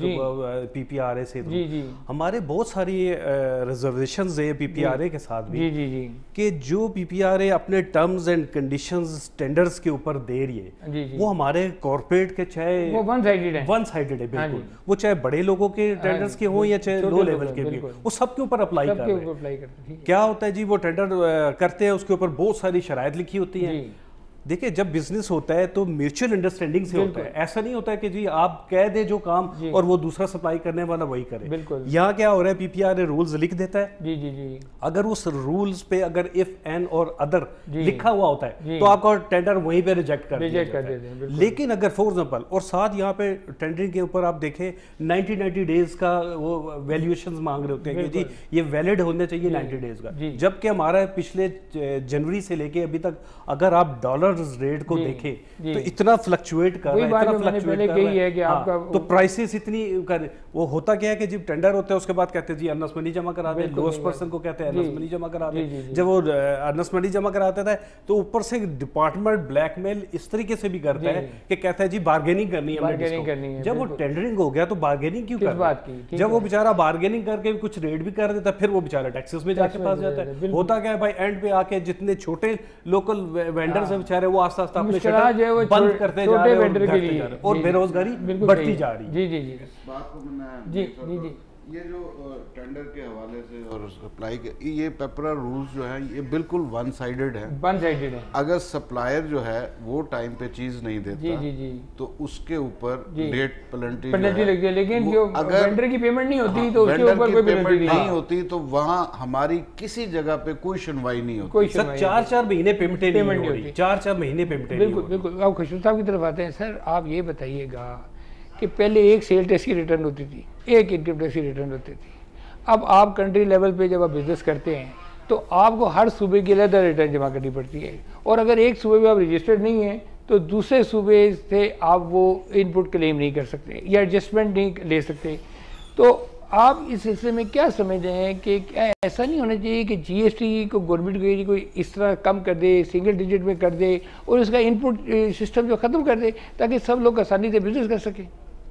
PPRA से, हमारे बहुत सारी रिजर्वेशंस है PPRA के साथ भी कि जो PPRA अपने टर्म्स एंड कंडीशंस टेंडर्स के ऊपर दे रही है वो हमारे कॉर्पोरेट के चाहे वो वन साइडेड है बिल्कुल, वो चाहे बड़े लोगों के टेंडर्स के हो या चाहे लो लेवल के भी, वो सबके ऊपर अप्लाई कर रहे हैं। क्या होता है जी, वो टेंडर करते हैं उसके ऊपर बहुत सारी शराइत लिखी होती है। देखिए जब बिजनेस होता है तो म्यूचुअल अंडरस्टैंडिंग से होता है, ऐसा नहीं होता है कि जी आप कह दे जो काम और वो दूसरा सप्लाई करने वाला वही करे। यहाँ क्या हो रहा है, PPRA रूल्स लिख देता है, अगर उस रूल्स पे अगर इफ एन और अदर लिखा हुआ होता है तो आपका टेंडर वहीं पे रिजेक्ट कर देते हैं। लेकिन अगर फॉर एग्जांपल, और साथ यहाँ पे टेंडरिंग के ऊपर आप देखें 90 डेज का वो वैल्यूएशंस मांग रहे होते हैं कि जी ये वैलिड होना चाहिए 90 डेज का, जबकि हमारा पिछले जनवरी से लेके अभी तक अगर आप डॉलर रेट को देखें तो इतना फ्लक्चुएट कर रहा है, इतना फ्लक्चुएट कर रहा है कि आपका तो प्राइसेस इतनी कर, वो होता क्या है कि जब टेंडर होता है उसके बाद कहते हैं जी अर्नस मनी जमा करा दे, लोएस्ट पर्सन को कहते हैं अर्नस मनी जमा करा दे। जब वो अर्नस मनी जमा कराता था तो ऊपर से डिपार्टमेंट ब्लैकमेल इस तरीके से भी करता है कि कहता है जी बार्गेनिंग करनी है। जब वो टेंडरिंग हो गया तो बार्गेनिंग क्यों कर रहा है? जब वो बेचारा बार्गेनिंग करके कुछ रेट भी कर देता फिर वो बेचारा टैक्सेस में जाके फंस जाता है। होता क्या है भाई, एंड पे आके जितने छोटे लोकल वेंडर्स है बेचारे वो आस्ता आस्ता अपने शटर बंद करते जा रहे हैं और बेरोजगारी बढ़ती जा रही है। इस बात को मैं ये जो टेंडर के हवाले से और सप्लाई के ये पेपरा रूल्स जो है ये बिल्कुल वन साइडेड है। अगर सप्लायर जो है वो टाइम पे चीज नहीं देता तो उसके ऊपर लेट पेनल्टी लगती है, लेकिन जो वेंडर की पेमेंट नहीं होती तो उसके ऊपर कोई पेमेंट नहीं होती तो वहाँ हमारी किसी जगह पे कोई सुनवाई नहीं होती। सर 4-4 महीने पेमेंट नहीं होती, 4-4 महीने पेमेंट। बिल्कुल। अब खुशनूद साहब की तरफ आते हैं। सर आप ये बताइएगा कि पहले एक सेल टैक्स की रिटर्न होती थी, एक इनकम टैक्स की रिटर्न होती थी। अब आप कंट्री लेवल पे जब आप बिजनेस करते हैं तो आपको हर सूबे की अलग रिटर्न जमा करनी पड़ती है, और अगर एक सूबे में आप रजिस्टर्ड नहीं हैं तो दूसरे सूबे से आप वो इनपुट क्लेम नहीं कर सकते या एडजस्टमेंट नहीं ले सकते। तो आप इस सिलसिले में क्या समझ रहे हैं कि क्या ऐसा नहीं होना चाहिए कि GST को गवर्नमेंट कोई इस तरह कम कर दे, सिंगल डिजिट में कर दे और उसका इनपुट सिस्टम जो ख़त्म कर दे ताकि सब लोग आसानी से बिजनेस कर सकें?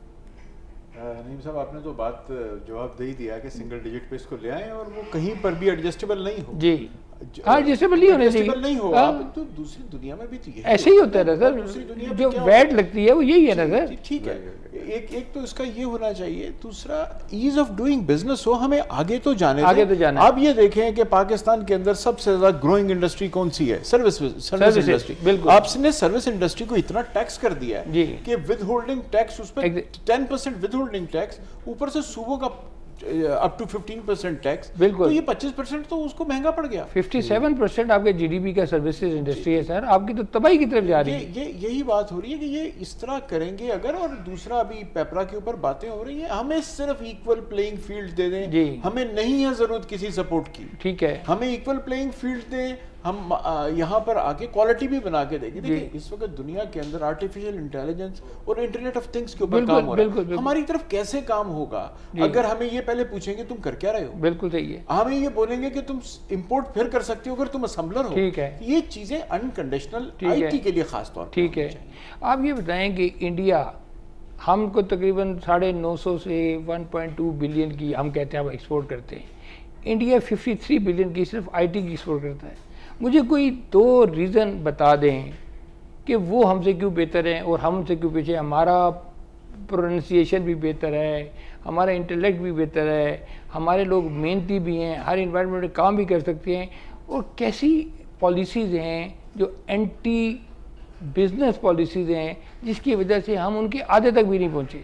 नईम साहब आपने तो बात जवाब दे ही दिया कि सिंगल डिजिट पे इसको ले आए और वो कहीं पर भी एडजस्टेबल नहीं हो। जी हाँ, एडजस्टेबल नहीं होने चाहिए। नहीं हो आप तो दूसरी दुनिया में भी तो ऐसे ही होता है ना सर, जो वैट लगती है वो यही है ना सर। ठीक है, एक तो इसका ये होना चाहिए, दूसरा ईज ऑफ डूइंग बिजनेस हो, हमें आगे तो जाने आप ये देखें कि पाकिस्तान के अंदर सबसे ज्यादा ग्रोइंग इंडस्ट्री कौन सी है? Service industry. आपने सर्विस इंडस्ट्री को इतना टैक्स कर दिया है कि विद होल्डिंग टैक्स उस पर 10% विद होल्डिंग टैक्स, ऊपर से सूबों का अप टू 15% टैक्स, तो ये 25% तो उसको महंगा पड़ गया। 57% आपके GDP का सर्विसेज इंडस्ट्री है सर, आपकी तो तबाही की तरफ जा रही है। यही बात हो रही है कि ये इस तरह करेंगे अगर। और दूसरा अभी पेपरा के ऊपर बातें हो रही है, हमें सिर्फ इक्वल प्लेइंग फील्ड दे दें, हमें नहीं है जरूरत किसी सपोर्ट की, ठीक है, हमें इक्वल प्लेइंग फील्ड दें, हम यहाँ पर आके क्वालिटी भी बना के देंगे। देखिए इस वक्त दुनिया के अंदर आर्टिफिशियल इंटेलिजेंस और इंटरनेट ऑफ थिंग्स के ऊपर काम हो रहा है। हमारी तरफ कैसे काम होगा अगर हमें ये पहले पूछेंगे तुम कर क्या रहे हो? बिल्कुल सही है। हमें ये बोलेंगे कि तुम इंपोर्ट फिर कर सकते हो अगर तुम असेंबलर हो। ठीक है, ये चीजें अनकंडीशनल IT के लिए खास तौर पर। ठीक है, आप ये बताएं कि इंडिया हमको तकरीबन 950 से 1.2 बिलियन की हम कहते हैं हम एक्सपोर्ट करते हैं, इंडिया 53 बिलियन की सिर्फ IT की एक्सपोर्ट करता है। मुझे कोई 2 रीज़न बता दें कि वो हमसे क्यों बेहतर हैं और हमसे क्यों पीछे। हमारा प्रोनाउंसिएशन भी बेहतर है, हमारा इंटेलेक्ट भी बेहतर है, हमारे लोग मेहनती भी हैं, हर इन्वायरमेंट में काम भी कर सकते हैं, और कैसी पॉलिसीज़ हैं जो एंटी बिजनेस पॉलिसीज़ हैं जिसकी वजह से हम उनके आधे तक भी नहीं पहुँचे।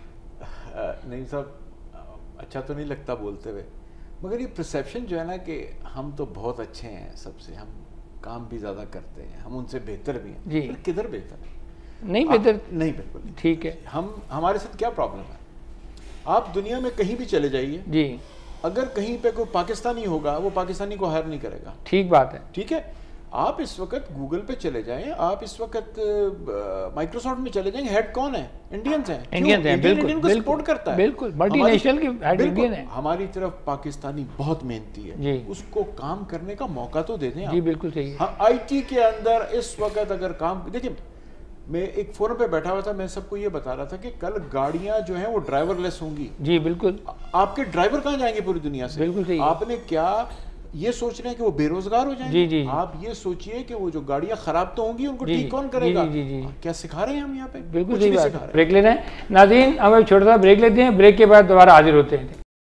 नहीं साहब, अच्छा तो नहीं लगता बोलते हुए, मगर ये परसेप्शन जो है ना कि हम तो बहुत अच्छे हैं सबसे, हम काम भी ज़्यादा करते हैं, हम उनसे बेहतर भी हैं जी। किधर बेहतर है? नहीं बेहतर नहीं, बिल्कुल ठीक है। हमारे साथ क्या प्रॉब्लम है? आप दुनिया में कहीं भी चले जाइए जी, अगर कहीं पे कोई पाकिस्तानी होगा वो पाकिस्तानी को हायर नहीं करेगा। ठीक बात है। ठीक है, आप इस वक्त गूगल पे चले जाएं, आप इस वक्त माइक्रोसॉफ्ट में चले जाएंगे, हेड कौन है? इंडियंस हैं। इंडियंस हैं, बिल्कुल, इंडियन को सपोर्ट करता है, बिल्कुल, मल्टीनेशनल की हेड इंडियन है। हमारी तरफ पाकिस्तानी बहुत मेहनती है जी, उसको काम करने का मौका तो दे दें आप। जी बिल्कुल सही है। हाँ, IT के अंदर इस वक्त अगर काम, देखिए मैं एक फोरम पे बैठा हुआ था, मैं सबको ये बता रहा था कि कल गाड़ियां जो हैं वो ड्राइवरलेस होंगी। जी बिल्कुल। आपके ड्राइवर कहाँ जाएंगे पूरी दुनिया से? बिल्कुल सही। आपने क्या ये सोच रहे हैं कि वो बेरोजगार हो जाएंगे? जी जी। आप ये सोचिए कि वो जो गाड़ियां खराब तो होंगी उनको ठीक कौन करेगा? जी जी। क्या सिखा रहे हैं हम यहाँ पे? बिल्कुल सही बात है। ब्रेक लेना है नाज़रीन, हम एक छोटा सा ब्रेक लेते हैं, ब्रेक के बाद दोबारा हाजिर होते हैं।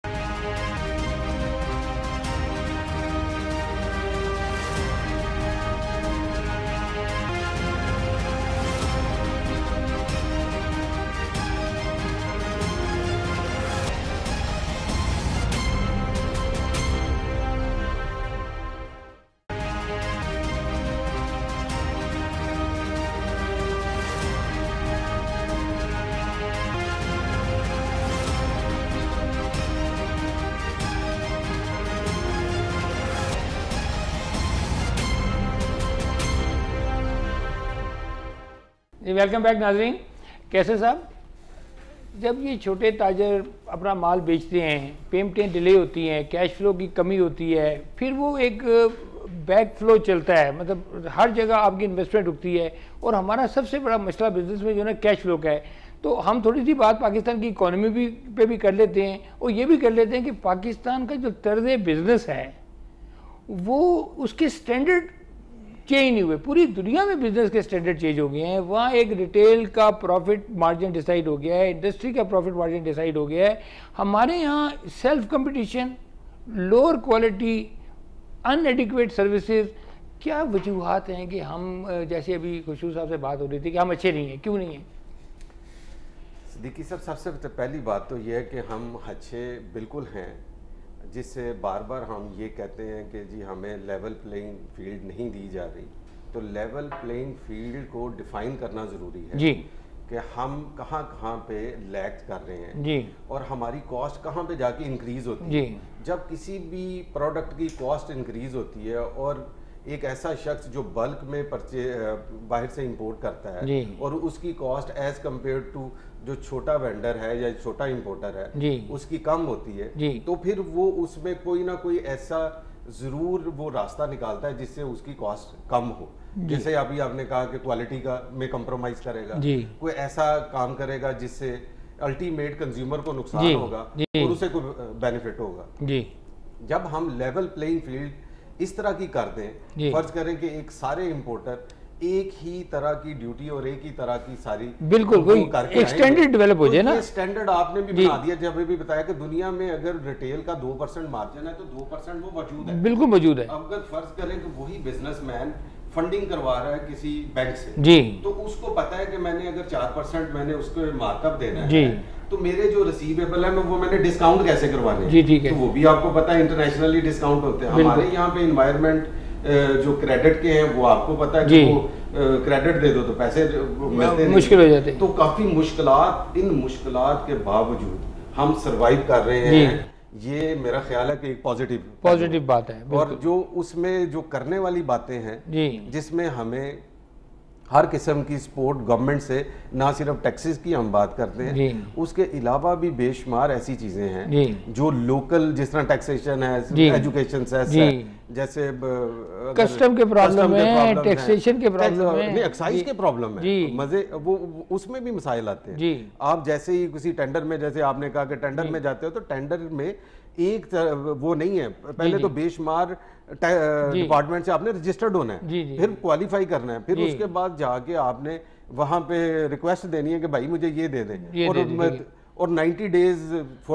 जी वेलकम बैक नाजरीन। कैसे साहब, जब ये छोटे ताजर अपना माल बेचते हैं, पेमेंटें डिले होती हैं, कैश फ्लो की कमी होती है, फिर वो एक बैक फ्लो चलता है, मतलब हर जगह आपकी इन्वेस्टमेंट रुकती है। और हमारा सबसे बड़ा मसला बिजनेस में जो है ना कैश फ्लो का है। तो हम थोड़ी सी बात पाकिस्तान की इकोनॉमी पे भी कर लेते हैं और ये भी कर लेते हैं कि पाकिस्तान का जो तर्ज बिजनेस है वो उसके स्टैंडर्ड चेंज नहीं हुए। पूरी दुनिया में बिजनेस के स्टैंडर्ड चेंज हो गए हैं। वहाँ एक रिटेल का प्रॉफिट मार्जिन डिसाइड हो गया है, इंडस्ट्री का प्रॉफिट मार्जिन डिसाइड हो गया है। हमारे यहाँ self competition, lower quality, inadequate services, क्या वजूहात हैं कि हम, जैसे अभी खुशनूद साहब से बात हो रही थी कि हम अच्छे नहीं हैं, क्यों नहीं हैं? सिद्दीकी साहब, सबसे पहली बात तो यह है कि हम अच्छे बिल्कुल हैं, जिससे बार बार हम ये कहते हैं कि जी हमें लेवल प्लेइंग फील्ड नहीं दी जा रही। तो लेवल प्लेइंग फील्ड को डिफाइन करना ज़रूरी है जी, कि हम कहाँ कहाँ पे लैग कर रहे हैं जी, और हमारी कॉस्ट कहाँ पे जाके इंक्रीज़ होती जी। है। जब किसी भी प्रोडक्ट की कॉस्ट इंक्रीज़ होती है और एक ऐसा शख्स जो बल्क में बाहर से इंपोर्ट करता है और उसकी कॉस्ट एज कम्पेयर टू जो छोटा वेंडर है या छोटा इंपोर्टर है उसकी कम होती है, तो फिर वो उसमें कोई ना कोई ऐसा ज़रूर वो रास्ता निकालता है जिससे उसकी कॉस्ट कम हो। जैसे अभी आपने कहा कि क्वालिटी का में कंप्रोमाइज़ करेगा, कोई ऐसा काम करेगा जिससे अल्टीमेट कंज्यूमर को नुकसान होगा और उसे कोई बेनिफिट होगा। जब हम लेवल प्लेइंग फील्ड इस तरह की कर दें, फर्ज करें कि एक सारे इंपोर्टर एक ही तरह की ड्यूटी और एक ही तरह की सारी बिल्कुल कोई एक स्टैंडर्ड डेवलप हो जाए ना। स्टैंडर्ड आपने भी बना दिया। जब भी बताया कि दुनिया में अगर रिटेल का 2% मार्जिन है तो 2% वो मौजूद है, बिल्कुल मौजूद है। अगर फर्ज करें कि वही बिजनेसमैन फंडिंग करवा रहा है किसी बैंक से जी, तो उसको पता है कि मैंने अगर 4% मैंने उसको मार्कअप देना है जी, तो मेरे जो रिसीवेबल है वो मैंने डिस्काउंट कैसे करवाने जी, ठीक है, तो वो भी आपको पता है इंटरनेशनली डिस्काउंट होते हैं। हमारे यहाँ पे इन्वायरमेंट जो क्रेडिट के हैं वो आपको पता है कि वो क्रेडिट दे दो तो पैसे मिलते मुश्किल हो जाते हैं। तो काफी मुश्किलात, इन मुश्किलात के बावजूद हम सरवाइव कर रहे हैं। ये मेरा ख्याल है कि एक पॉजिटिव बात है। और जो उसमें जो करने वाली बातें हैं जिसमें हमें हर किस्म की सपोर्ट गवर्नमेंट से, ना सिर्फ टैक्सेस की हम बात करते हैं, उसके अलावा भी बेशुमार ऐसी चीज़ें हैं जो लोकल, जिस तरह टैक्सेशन है, एजुकेशन सेस है, जैसे कस्टम के प्रॉब्लम है, टैक्सेशन के प्रॉब्लम है, एक्साइज के प्रॉब्लम है, मजे वो उसमें भी मसाइल आते हैं। आप जैसे ही किसी टेंडर में, जैसे आपने कहा कि टेंडर में जाते हो तो टेंडर में एक वो नहीं है, पहले तो बेशुमार डिपार्टमेंट से आपने रजिस्टर्ड होना है, फिर क्वालिफाई करना है, फिर उसके बाद जाके आपने वहां पे रिक्वेस्ट देनी है कि भाई मुझे ये दे दें, और 90 डेज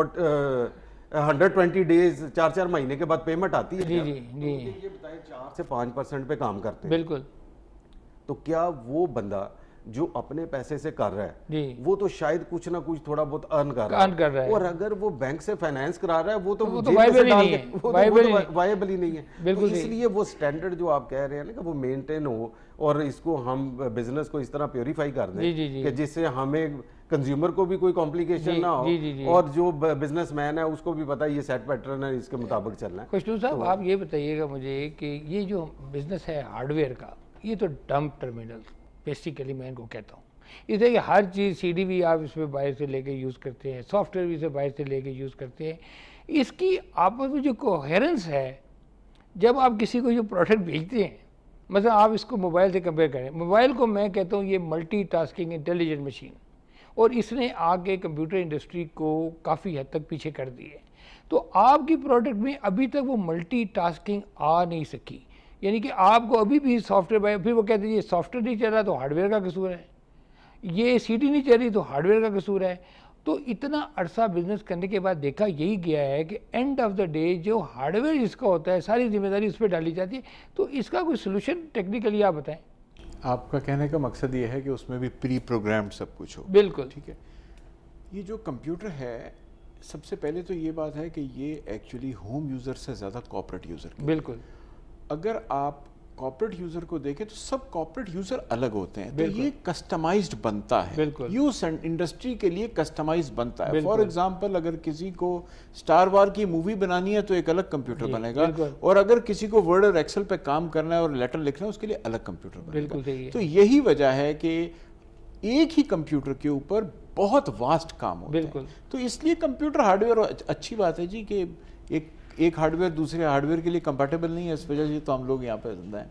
120 डेज 4 महीने के बाद पेमेंट आती है। जी जी जी, ये बताएं 4 से 5% पे काम करते हैं, बिल्कुल, तो क्या वो बंदा जो अपने पैसे से कर रहा जी। है वो तो शायद कुछ ना कुछ थोड़ा बहुत अर्न कर रहा है, और अगर वो बैंक से फाइनेंस करा रहा है वो तो वायबल ही नहीं है, वायबल ही नहीं है। बिल्कुल। इसलिए वो स्टैंडर्ड जो आप कह रहे हैं ना कि वो मेंटेन हो और इसको हम बिजनेस को इस तरह प्योरीफाई कर दें कि जिससे हमें कंज्यूमर को भी कोई कॉम्प्लिकेशन ना हो और जो बिजनेसमैन है उसको भी पता है ये सेट पैटर्न है, इसके मुताबिक चलना है। खुशनूद साहब, आप ये बताइएगा मुझे कि ये जो बिजनेस है हार्डवेयर का, ये तो डंप टर्मिनल बेसिकली मैं इनको कहता हूँ। इसे कि हर चीज़ सीडी भी आप इसमें बाहर से लेके यूज़ करते हैं, सॉफ्टवेयर भी इसे बाहर से लेके यूज़ करते हैं। इसकी आपस में जो कोहेरेंस है, जब आप किसी को जो प्रोडक्ट भेजते हैं, मतलब आप इसको मोबाइल से कंपेयर करें, मोबाइल को मैं कहता हूँ ये मल्टीटास्किंग इंटेलिजेंट मशीन, और इसने आगे कंप्यूटर इंडस्ट्री को काफ़ी हद तक पीछे कर दी है। तो आपकी प्रोडक्ट में अभी तक वो मल्टीटास्किंग आ नहीं सकी, यानी कि आपको अभी भी सॉफ्टवेयर, फिर वो कहते हैं ये सॉफ्टवेयर नहीं चल रहा तो हार्डवेयर का कसूर है, ये सीडी नहीं चल रही तो हार्डवेयर का कसूर है। तो इतना अरसा बिजनेस करने के बाद देखा यही गया है कि एंड ऑफ द डे जो हार्डवेयर जिसका होता है सारी जिम्मेदारी उस पर डाली जाती है। तो इसका कोई सोल्यूशन टेक्निकली आप बताएं। आपका कहने का मकसद ये है कि उसमें भी प्री प्रोग्राम्ड सब कुछ हो। बिल्कुल ठीक है। ये जो कंप्यूटर है, सबसे पहले तो ये बात है कि ये एक्चुअली होम यूज़र से ज़्यादा कॉर्पोरेट यूज़र के। बिल्कुल। अगर आप कॉर्पोरेट यूज़र को देखें तो सब कॉर्पोरेट यूज़र अलग होते हैं, तो ये कस्टमाइज्ड बनता है। यूज इंडस्ट्री के लिए कस्टमाइज्ड बनता है। फॉर एग्जांपल, अगर किसी को स्टार वार की मूवी बनानी है तो एक अलग कंप्यूटर बनेगा, और अगर किसी को वर्ड और एक्सेल पे काम करना है और लेटर लिखना है उसके लिए अलग कंप्यूटर बनेगा। तो यही वजह है कि एक ही कंप्यूटर के ऊपर बहुत वास्ट काम होता है। तो इसलिए कंप्यूटर हार्डवेयर अच्छी बात है जी कि एक हार्डवेयर दूसरे हार्डवेयर के लिए कंपैटिबल नहीं है, इस वजह से तो हम लोग यहाँ पे जिंदा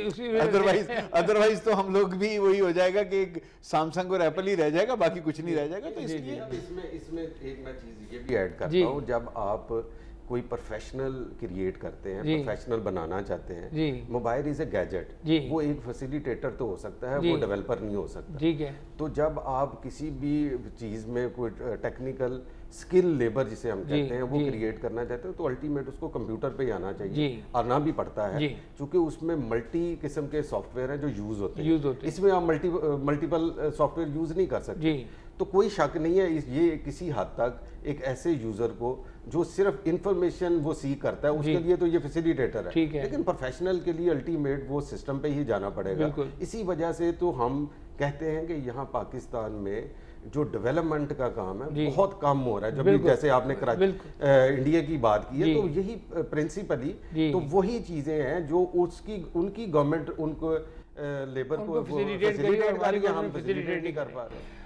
हैं। अदरवाइज तो हम लोग भी वही हो जाएगा कि एक सैमसंग और एप्पल ही रह जाएगा, बाकी कुछ नहीं रह जाएगा। तो इसलिए इसमें एक मैं चीज़ ये भी ऐड करता हूँ, जब आप कोई प्रोफेशनल क्रिएट करते हैं, प्रोफेशनल बनाना चाहते हैं, मोबाइल इज ए गैजेट, वो एक फैसिलिटेटर तो हो सकता है, वो डेवलपर नहीं हो सकता। ठीक है। तो जब आप किसी भी चीज़ में कोई टेक्निकल स्किल लेबर जिसे हम कहते हैं वो क्रिएट करना चाहते हैं तो अल्टीमेट उसको कंप्यूटर पे ही आना चाहिए, आना भी पड़ता है, क्योंकि उसमें मल्टी किस्म के सॉफ्टवेयर हैं जो यूज होते हैं। इसमें आप मल्टीपल सॉफ्टवेयर यूज नहीं कर सकते। तो कोई शक नहीं है ये किसी हद तक एक ऐसे यूजर को जो सिर्फ इंफॉर्मेशन वो सीख करता है उसके लिए तो ये फैसिलिटेटर है, लेकिन प्रोफेशनल के लिए अल्टीमेट वो सिस्टम पे ही जाना पड़ेगा। इसी वजह से तो हम कहते हैं कि यहाँ पाकिस्तान में जो डेवलपमेंट का काम है बहुत कम हो रहा है। जब जैसे आपने इंडिया की बात की है तो यही प्रिंसिपली तो वही चीजें हैं जो उनकी गवर्नमेंट उनको लेबर को फैसिलिटेट कर रही है, हम फैसिलिटेट नहीं कर पा रहे।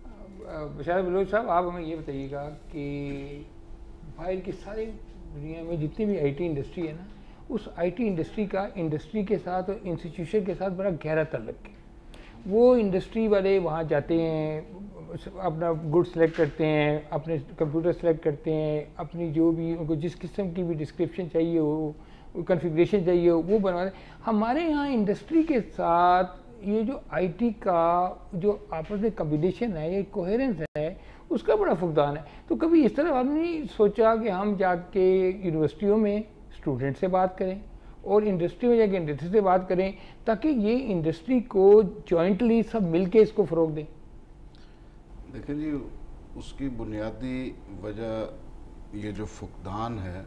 बशारत बलोच साहब, आप हमें ये बताइएगा कि बाहर की सारी दुनिया में जितनी भी आईटी इंडस्ट्री है ना, उस आईटी इंडस्ट्री का इंडस्ट्री के साथ और इंस्टीट्यूशन के साथ बड़ा गहरा ताल्लुक है। वो इंडस्ट्री वाले वहाँ जाते हैं, अपना गुड सेलेक्ट करते हैं, अपने कंप्यूटर सेलेक्ट करते हैं, अपनी जो भी उनको जिस किस्म की भी डिस्क्रिप्शन चाहिए हो, कॉन्फ़िगरेशन चाहिए हो, वो बनवा दें। हमारे यहाँ इंडस्ट्री के साथ ये जो आईटी का जो आपस में कम्बिनेशन है, ये कोहेरेंस है, उसका बड़ा फुकदान है। तो कभी इस तरह हमने नहीं सोचा कि हम जाके यूनिवर्सिटियों में स्टूडेंट से बात करें और इंडस्ट्री में जाके इंडस्ट्री से बात करें, ताकि ये इंडस्ट्री को जॉइंटली सब मिलके इसको फ़रोग दें? देखिए जी, उसकी बुनियादी वजह ये जो फुकदान है,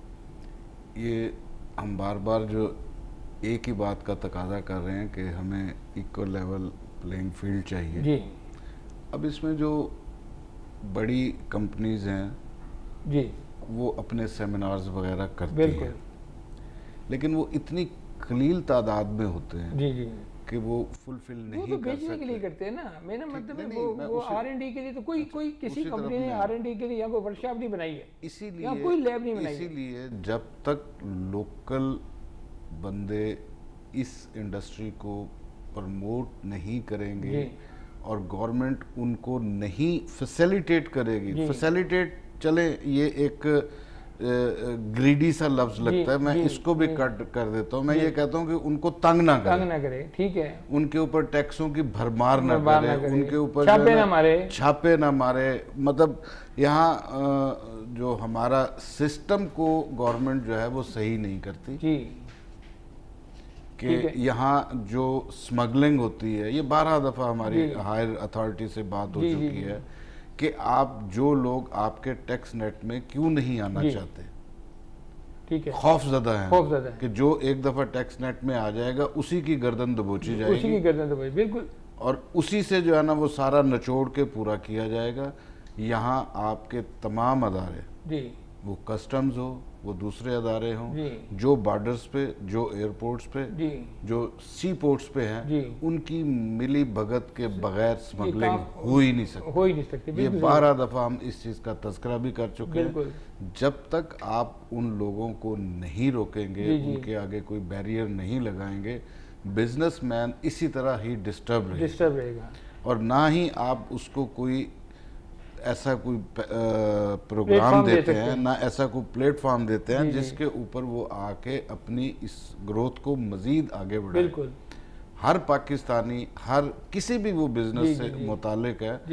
ये हम बार बार जो एक ही बात का तकाजा कर रहे हैं कि हमें इक्वल लेवल प्लेइंग फील्ड चाहिए जी। अब इसमें जो बड़ी कंपनीज हैं जी, वो अपने सेमिनार्स वगैरह करती हैं, लेकिन वो इतनी कलील तादाद में होते हैं जी जी कि वो फुलफिल नहीं तो कर सकते। के लिए करते हैं ना, मेरा मतलब है वो R&D के लिए तो कोई किसी कंपनी ने R&D के लिए यहाँ कोई वर्कशॉप नहीं बनाई है, इसीलिए कोई लैब नहीं बनाई है। इसीलिए जब तक लोकल बंदे इस इंडस्ट्री को प्रमोट नहीं करेंगे और गवर्नमेंट उनको नहीं फैसिलिटेट करेगी, फैसिलिटेट चले ये एक ग्रीडी सा लफ्ज लगता है, मैं इसको भी कट कर देता हूँ। मैं ये कहता हूँ कि उनको तंग ना करे, ठीक है, उनके ऊपर टैक्सों की भरमार ना करे, उनके ऊपर छापे ना मारे। मतलब यहाँ जो हमारा सिस्टम को गवर्नमेंट जो है वो सही नहीं करती कि यहाँ जो स्मगलिंग होती है, ये 12 दफ़ा हमारी हायर अथॉरिटी से बात हो चुकी है कि आप जो लोग आपके टैक्स नेट में क्यों नहीं आना चाहते, ठीक है, खौफजदा है कि जो एक दफ़ा टैक्स नेट में आ जाएगा उसी की गर्दन दबोची जाएगी, उसी की गर्दन दबोची, बिल्कुल, और उसी से जो है ना वो सारा निचोड़ के पूरा किया जाएगा। यहाँ आपके तमाम अदारे जी, वो कस्टम्स हो, वो दूसरे अदारे हों, जो बॉर्डर्स पे, जो एयरपोर्ट्स पे, जो सी पोर्ट्स पे हैं, उनकी मिली भगत के बगैर स्मगलिंग हो ही नहीं सकती। ये 12 दफ़ा हम इस चीज़ का तज़किरा भी कर चुके हैं। जब तक आप उन लोगों को नहीं रोकेंगे, उनके आगे कोई बैरियर नहीं लगाएंगे, बिजनेसमैन इसी तरह ही डिस्टर्ब रहेगा, और ना ही आप उसको कोई ऐसा कोई प्रोग्राम देते हैं, ना ऐसा कोई प्लेटफॉर्म देते हैं जिसके ऊपर वो आके अपनी इस ग्रोथ को मजीद आगे बढ़ाए। हर पाकिस्तानी, हर किसी भी वो बिजनेस से मुतालिक है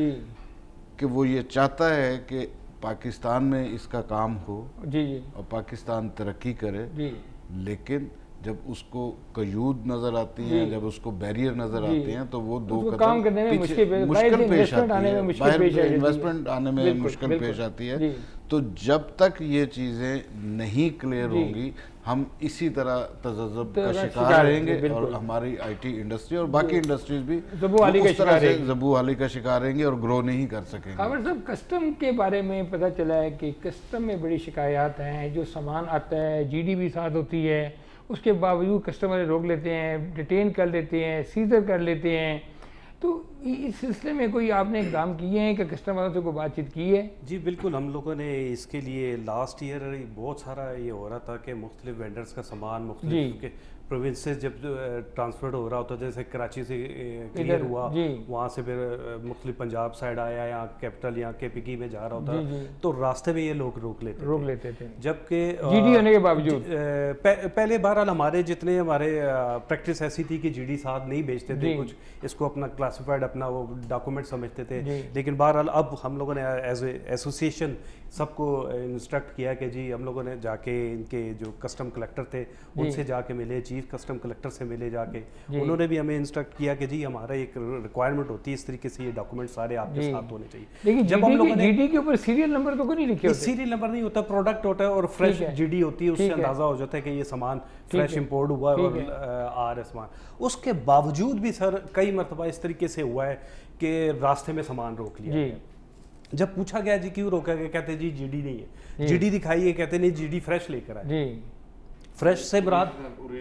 कि वो ये चाहता है कि पाकिस्तान में इसका काम हो और पाकिस्तान तरक्की करे, लेकिन जब उसको कयूद नजर आती हैं, जब उसको बैरियर नजर आते हैं, तो वो दो काम करने में मुश्किल पेश आती है, इन्वेस्टमेंट आने में मुश्किल पेश आती है। तो जब तक ये चीज़ें नहीं क्लियर होंगी, हम इसी तरह तज़ब्ज़ुब का शिकार रहेंगे, और हमारी IT इंडस्ट्री और बाकी इंडस्ट्रीज भी ज़बू हाली का शिकार रहेंगे और ग्रो नहीं कर सकेंगे। खबर साहब, कस्टम के बारे में पता चला है कि कस्टम में बड़ी शिकायत हैं, जो सामान आता है GD भी साथ होती है, उसके बावजूद कस्टमर रोक लेते हैं, डिटेन कर लेते हैं, सीजर कर लेते हैं। तो इस सिलसिले में कोई आपने इक़दाम किए हैं कि कस्टमरों से कोई बातचीत की है? जी बिल्कुल, हम लोगों ने इसके लिए लास्ट ईयर बहुत सारा ये हो रहा था कि मुख्तलिफ वेंडर्स का सामान मुख्तलिफ प्रोविंसेस जब ट्रांसफर हो रहा होता, जैसे कराची से क्लियर हुआ, वहाँ से फिर मुख्तलिफ पंजाब साइड आया या कैपिटल या KPK में जा रहा होता, तो रास्ते में ये लोग रोक लेते थे। जबकि GD होने के बावजूद पहले बहरहाल हमारे जितने हमारे प्रैक्टिस ऐसी थी कि GD साथ नहीं भेजते थे, कुछ इसको अपना क्लासिफाइड अपना वो डॉक्यूमेंट समझते थे, लेकिन बहरहाल अब हम लोगों ने एज ए एसोसिएशन सबको इंस्ट्रक्ट किया कि जी हम लोगों ने जाके इनके जो कस्टम कलेक्टर थे उनसे जाके मिले, चीफ कस्टम कलेक्टर से मिले जाके, उन्होंने भी हमें इंस्ट्रक्ट किया कि जी हमारा एक रिक्वायरमेंट होती है इस तरीके से, ये डॉक्यूमेंट सारे आपके साथ होने चाहिए। लेकिन जब हम लोगों ने GD के ऊपर सीरियल नंबर तो कोई नहीं लिखे होते, सीरियल नंबर नहीं होता, प्रोडक्ट होता है और फ्रेश GD होती है, उससे अंदाजा हो जाता है कि ये सामान फ्रेश इंपोर्ट हुआ है और आ रहा है सामान। उसके बावजूद भी सर कई मरतबा इस तरीके से हुआ है कि रास्ते में सामान रोक लिया। जब पूछा गया जी क्यों रोका गया, कहते जी GD नहीं है, GD दिखाइए, कहते नहीं GD फ्रेश लेकर आए, फ्रेश से मुराद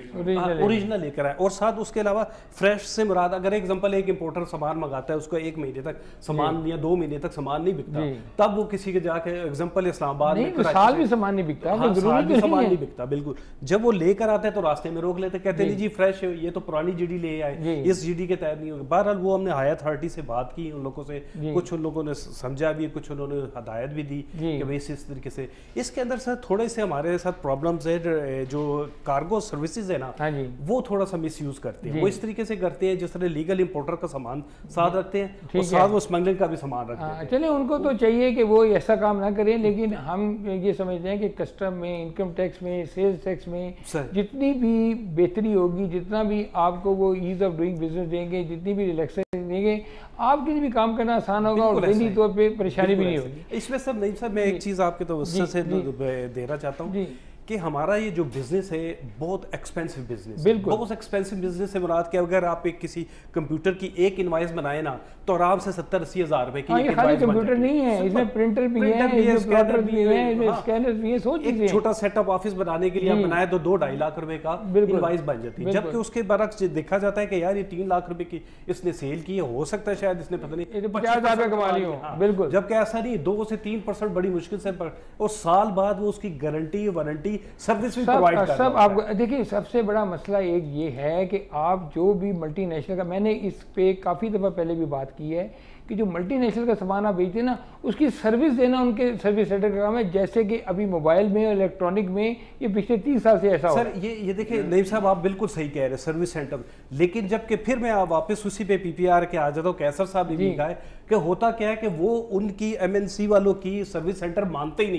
ओरिजिनल लेकर आए, और साथ उसके अलावा फ्रेश से मुराद अगर एग्जांपल एक इंपोर्टर सामान मंगाता है, उसको 1 महीने तक सामान या 2 महीने तक सामान नहीं बिकता, तब वो किसी के जाके एग्जांपल इस्लामाबाद में साल भी सामान नहीं बिकता, साल भी सामान नहीं बिकता, बिल्कुल। जब वो लेकर आते हैं तो रास्ते में रोक लेते, कहते नहीं जी फ्रेश है, ये तो पुरानी GD ले आए, इस GD के तहत नहीं होगा। बहरहाल वो हमने हायर अथॉरिटी से बात की उन लोगों से, कुछ उन लोगों ने समझा भी, कुछ उन्होंने हदायत भी दी कि भाई इस तरीके से। इसके अंदर सर थोड़े से हमारे साथ प्रॉब्लम्स है, जो कार्गो सर्विसेज है ना, वो थोड़ा सा मिसयूज करते हैं, वो इस तरीके से करते हैं जिस तरह लीगल इंपोर्टर का सामान साथ रखते हैं और साथ वो स्मगलिंग का भी सामान रखते हैं। चले उनको तो चाहिए कि वो ऐसा काम ना करें, लेकिन हम ये समझते हैं कि कस्टम में, इनकम टैक्स में, सेल्स टैक्स में जितनी भी बेहतरी होगी, जितना भी आपको वो ईज ऑफ डूइंग बिजनेस देंगे, जितनी भी रिलैक्सेशन देंगे, आपके लिए भी काम करना आसान होगा और डेली तौर पे परेशानी भी नहीं होगी। इसमें सर नहीं सर, मैं एक चीज़ आपके तो उससे देना चाहता हूँ कि हमारा ये जो बिजनेस है बहुत एक्सपेंसिव बिजनेस है, बहुत एक्सपेंसिव बिजनेस है। मुराद के अगर आप एक किसी कंप्यूटर की एक इनवाइस बनाए ना तो आराम से 70-80 हज़ार रुपए की एक इनवाइस कंप्यूटर नहीं है, इसमें प्रिंटर भी है, स्कैनर भी है, स्कैनर भी है, सोच एक छोटा सेटअप ऑफिस बनाने के लिए आप बनाए तो 2-2.5 लाख रुपए का इनवाइस बन जाती है, जबकि उसके बरक्स देखा जाता है कि यार ये 3 लाख रुपए की इसने सेल की है, हो सकता है शायद इसने पता नहीं 50,000 रुपए कमा ली हो, बिल्कुल, जबकि ऐसा नहीं, 2 से 3% बड़ी मुश्किल से, और साल बाद वो उसकी गारंटी वारंटी सर्विस भी सब आप देखिए। सबसे बड़ा मसला एक ये है कि आप जो भी मल्टीनेशनल का, मैंने इस पे काफ़ी दफ़ा पहले भी बात की है कि जो मल्टीनेशनल का सामान आप बेचते हैं ना, उसकी सर्विस देना उनके सर्विस सेंटर का काम है, जैसे कि अभी मोबाइल में और इलेक्ट्रॉनिक में ये पिछले 30 साल से ऐसा सर ये देखिए नईम साहब, आप बिल्कुल सही कह रहे हैं, सर्विस सेंटर, लेकिन जबकि फिर मैं वापस उसी पे PPR के आ जाता हूँ, कैसर साहब ने भी कहा है कि होता क्या है कि वो उनकी MNC वालों की सर्विस सेंटर मानते ही नहीं है,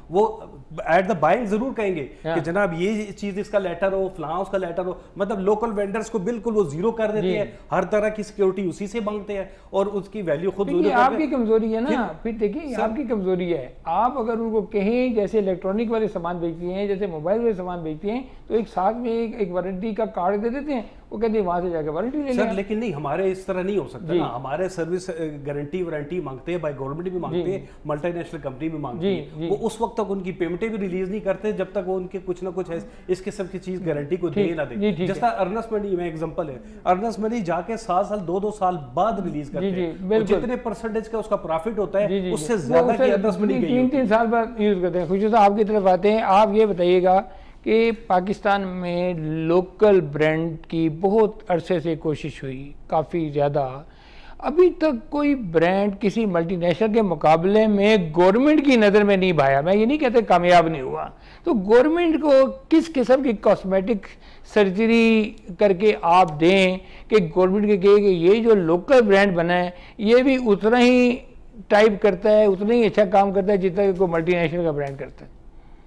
वो एट द बाइंग जरूर कहेंगे कि जनाब ये चीज इसका लेटर हो, फलां उसका लेटर हो, मतलब लोकल वेंडर्स को बिल्कुल वो जीरो कर देते हैं, हर तरह की सिक्योरिटी उसी से मांगते हैं और उसकी वैल्यू खुद आपकी कमजोरी है ना। फिर देखिए आपकी कमजोरी है, आप अगर उनको कहें जैसे इलेक्ट्रॉनिक वाले सामान बेचती हैं, जैसे मोबाइल वाले सामान बेचती हैं, तो एक साथ में एक वारंटी का कार्ड दे देते हैं, वो कहते हैं वहां से जाकर वारंटी ले लें। लेकिन नहीं, हमारे इस तरह नहीं हो सकता ना, हमारे सर्विस गारंटी वारंटी मांगते हैं, बाय गवर्नमेंट भी मांगते हैं, मल्टीनेशनल कंपनी भी मांगती है, वो उस वक्त तक उनकी पेमेंटें भी रिलीज नहीं करते जब तक वो उनके कुछ ना कुछ है इस किस्म की चीज गारंटी को दे ना दे। जैसा अर्नेस्ट मनी में एग्जांपल है, अर्नेस्ट मनी जाके 7 साल 2 साल बाद रिलीज करते हैं, जितने परसेंटेज का उसका प्रॉफिट होता है उससे ज्यादा की अर्नेस्ट मनी 3 साल बाद यूज करते हैं। खुशी साहब आपकी तरफ आते हैं, आप ये बताइएगा कि पाकिस्तान में लोकल ब्रांड की बहुत अरसे से कोशिश हुई, काफ़ी ज़्यादा, अभी तक कोई ब्रांड किसी मल्टीनेशनल के मुकाबले में गवर्नमेंट की नज़र में नहीं भाया। मैं ये नहीं कहते कामयाब नहीं हुआ, तो गवर्नमेंट को किस किस्म की कॉस्मेटिक सर्जरी करके आप दें कि गवर्नमेंट के कहे कि ये जो लोकल ब्रांड बना है ये भी उतना ही टाइप करता है, उतना ही अच्छा काम करता है जितना कि कोई मल्टीनेशनल का ब्रांड करता है।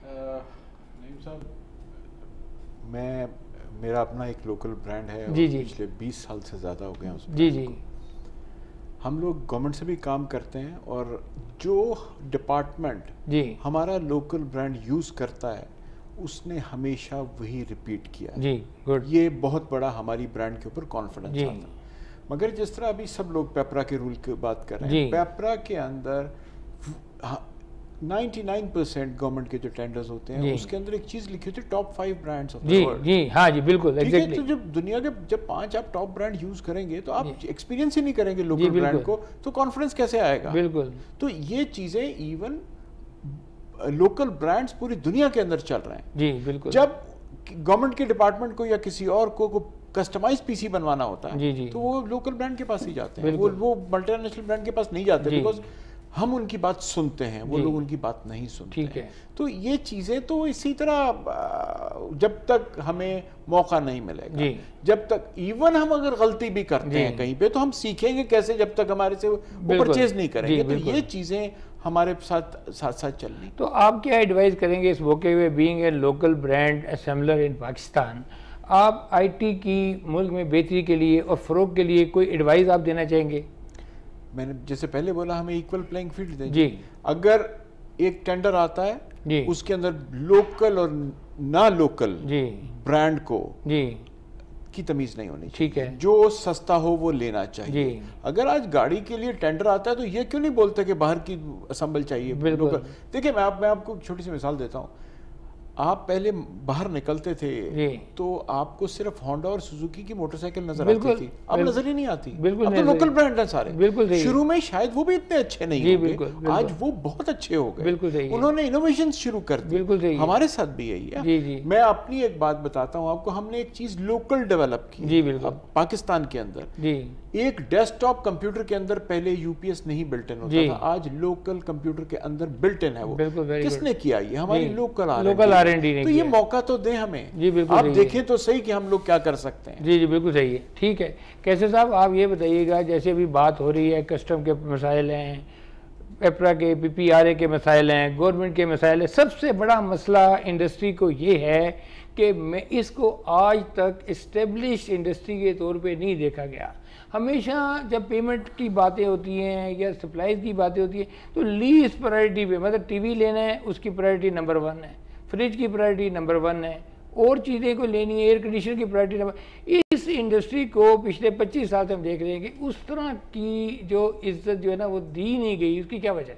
मेरा अपना एक लोकल ब्रांड है जी, और जी, पिछले 20 साल से ज़्यादा हो गए हैं उसमें। जी जी, हम लोग गवर्नमेंट से भी काम करते हैं और जो डिपार्टमेंट जी हमारा लोकल ब्रांड यूज़ करता है उसने हमेशा वही रिपीट किया है। जी, गुड। ये बहुत बड़ा हमारी ब्रांड के ऊपर कॉन्फिडेंस आता है। मगर जिस तरह अभी सब लोग पेपरा के रूल की बात कर रहे हैं, पेपरा के अंदर 99% गवर्नमेंट के जो टेंडर्स होते हैं उसके अंदर एक चीज लिखी होती है top 5 brands of the world. जी हाँ जी, बिल्कुल एग्जैक्टली। तो जब दुनिया के जब 5 आप टॉप ब्रांड यूज करेंगे तो आप एक्सपीरियंस ही नहीं करेंगे लोकल ब्रांड को, तो कॉन्फिडेंस कैसे आएगा? बिल्कुल। तो ये चीजें इवन लोकल ब्रांड्स पूरी दुनिया के अंदर चल रहे हैं। जी बिल्कुल। जब गवर्नमेंट के डिपार्टमेंट को या किसी और को कस्टमाइज पीसी बनवाना होता है तो वो लोकल ब्रांड के पास ही जाते हैं, वो मल्टीनेशनल ब्रांड के पास नहीं जाते, बिकॉज हम उनकी बात सुनते हैं, वो लोग उनकी बात नहीं सुनते। ठीक है। तो ये चीज़ें तो इसी तरह जब तक हमें मौका नहीं मिलेगा, जब तक इवन हम अगर गलती भी करते हैं कहीं पे तो हम सीखेंगे कैसे, जब तक हमारे से वो परचेज नहीं करेंगे। तो ये चीज़ें हमारे साथ साथ चलनी। तो आप क्या एडवाइस करेंगे इस मौके पे, being a local brand assembler in Pakistan, आप आईटी की मुल्क में बेहतरी के लिए और फ़रोग के लिए कोई एडवाइस आप देना चाहेंगे? मैंने जैसे पहले बोला, हमें इक्वल प्लेइंग फील्ड दें जी। अगर एक टेंडर आता है जी, उसके अंदर लोकल और ना लोकल जी ब्रांड को जी की तमीज नहीं होनी चाहिए। ठीक है। जो सस्ता हो वो लेना चाहिए जी। अगर आज गाड़ी के लिए टेंडर आता है तो ये क्यों नहीं बोलते कि बाहर की असेंबल चाहिए? बिल्कुल। देखिए मैं आपको छोटी सी मिसाल देता हूँ। आप पहले बाहर निकलते थे तो आपको सिर्फ होंडा और सुजुकी की मोटरसाइकिल नजर आती थी, अब नजर ही नहीं आती। अब तो लोकल ब्रांड है सारे। बिल्कुल। शुरू में शायद वो भी इतने अच्छे नहीं होंगे, आज वो बहुत अच्छे हो गए। बिल्कुल। उन्होंने इनोवेशन शुरू कर दी। बिल्कुल। हमारे साथ भी यही है। मैं अपनी एक बात बताता हूँ आपको, हमने एक चीज लोकल डेवलप की पाकिस्तान के अंदर। एक डेस्कटॉप कंप्यूटर के अंदर पहले यूपीएस नहीं बिल्ट इन होता था, आज लोकल कंप्यूटर के अंदर बिल्ट इन है वो। किसने किया? ये हमारी लोकल आरएनडी। तो ये मौका तो दे हमें जी। बिल्कुल। आप देखें तो सही कि हम लोग क्या कर सकते हैं। जी बिल्कुल सही है। ठीक है, कैसे साहब आप ये बताइएगा, जैसे अभी बात हो रही है कस्टम के मसाइल हैं, पेपरा के पीपीआरए के मसाइल हैं, गवर्नमेंट के मसाइल हैं, सबसे बड़ा मसला इंडस्ट्री को ये है कि मैं इसको आज तक इस्टेब्लिश इंडस्ट्री के तौर पे नहीं देखा गया। हमेशा जब पेमेंट की बातें होती हैं या सप्लाईज की बातें होती हैं तो लीस्ट प्रायोरिटी पे, मतलब टीवी लेना है उसकी प्रायोरिटी नंबर 1 है, फ्रिज की प्रायोरिटी नंबर 1 है, और चीज़ें को लेनी है, एयर कंडीशनर की प्रायोरिटी नंबर। इस इंडस्ट्री को पिछले 25 साल से हम देख रहे हैं कि उस तरह की जो इज्जत जो है ना वो दी नहीं गई। उसकी क्या वजह है?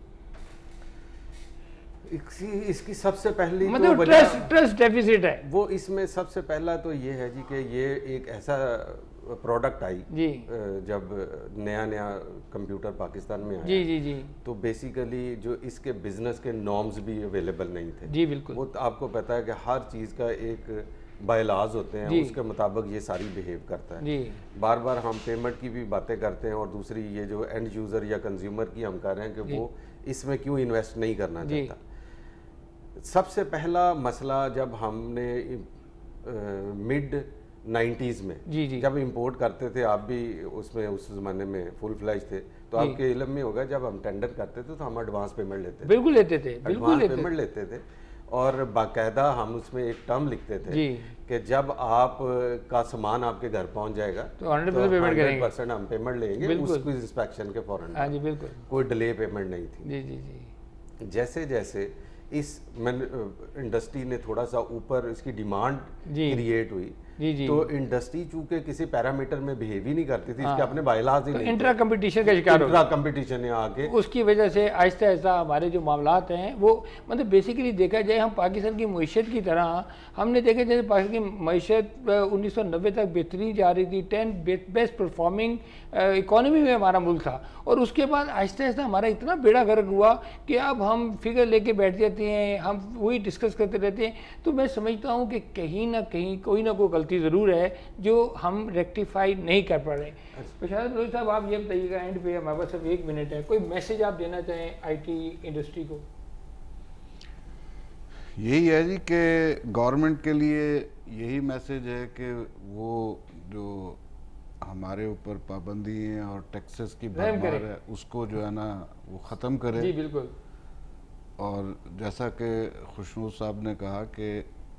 इसकी सबसे पहली मतलब तो ट्रस्ट डेफिसिट है। वो इसमें सबसे पहला तो ये है जी कि ये एक ऐसा प्रोडक्ट आई जी, जब नया कंप्यूटर पाकिस्तान में आया जी जी जी, तो बेसिकली जो इसके बिजनेस के नॉर्म्स भी अवेलेबल नहीं थे जी। बिल्कुल। वो तो आपको पता है कि हर चीज़ का एक बायलाज होते हैं, उसके मुताबिक ये सारी बिहेव करता है जी। बार बार हम पेमेंट की भी बातें करते हैं और दूसरी ये जो एंड यूज़र या कंज्यूमर की हम कह रहे हैं कि वो इसमें क्यों इन्वेस्ट नहीं करना चाहता। सबसे पहला मसला जब हमने मिड 90s में जी जी जब इंपोर्ट करते थे, आप भी उसमें उस ज़माने में फुल फ्लैश थे, तो आपके इल्म में होगा जब हम टेंडर करते थे तो हम एडवांस पेमेंट लेते थे, बिल्कुल लेते थे, बिल्कुल एडवांस पेमेंट लेते थे। और बाकायदा हम उसमें एक टर्म लिखते थे कि जब आप का सामान आपके घर पहुंच जाएगा तो 100% पेमेंट करेंगे, 100% हम पेमेंट लेंगे उसको इंस्पेक्शन के फौरन। हाँ जी बिल्कुल, कोई डिले पेमेंट नहीं थी। जी जी जी। जैसे जैसे इस इंडस्ट्री ने थोड़ा सा ऊपर इसकी डिमांड क्रिएट हुई जी, तो इंडस्ट्री चूंकि किसी पैरामीटर में बिहेव ही नहीं करती थी, इसके अपने बायलाज ही नहीं, इंट्रा कंपटीशन का शिकार हो, इंट्रा कंपटीशन है आके, उसकी वजह से आहिस्ता आहिस्ता हमारे जो मामलात हैं वो मतलब बेसिकली देखा जाए हम पाकिस्तान की मईशत की तरह हमने देखा जैसे पाकिस्तान की मईशत 1990 तक बेहतरीन जा रही थी, 10 बेस्ट परफॉर्मिंग इकॉनमी में हमारा मुल्क था, और उसके बाद आहिस्ता आहिस्ता हमारा इतना बेड़ा गर्क हुआ कि अब हम फिगर लेके बैठ जाते हैं, हम वही डिस्कस करते रहते हैं। तो मैं समझता हूँ कि कहीं ना कहीं कोई ना कोई गलती ज़रूर है जो हम रेक्टिफाई नहीं कर पा रहे। बशारत बलोच साहब, आप ये बताइएगा, एंड पे हमारे पास सिर्फ 1 मिनट है, कोई मैसेज आप देना चाहें आईटी इंडस्ट्री को? यही है जी कि गवर्नमेंट के लिए यही मैसेज है कि वो जो हमारे ऊपर पाबंदी है और टैक्सेस की भरमार है उसको जो है ना वो ख़त्म करे। जी बिल्कुल। और जैसा कि खुशनूद साहब ने कहा कि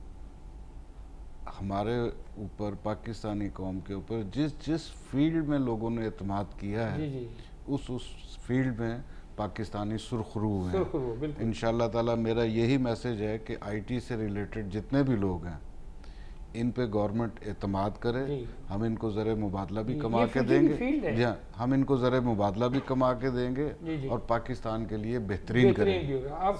हमारे ऊपर, पाकिस्तानी कौम के ऊपर जिस फील्ड में लोगों ने एतमाद किया है जी। उस फील्ड में पाकिस्तानी सुरखरू हैं। इंशाअल्लाह ताला मेरा यही मैसेज है कि आईटी से रिलेटेड जितने भी लोग हैं इन पे गवर्नमेंट एतमाद करे, हम इनको ज़रे मुबादला भी कमा के देंगे, जी हाँ, हम इनको ज़रे मुबादला भी कमा के देंगे और पाकिस्तान के लिए बेहतरीन करेंगे। आप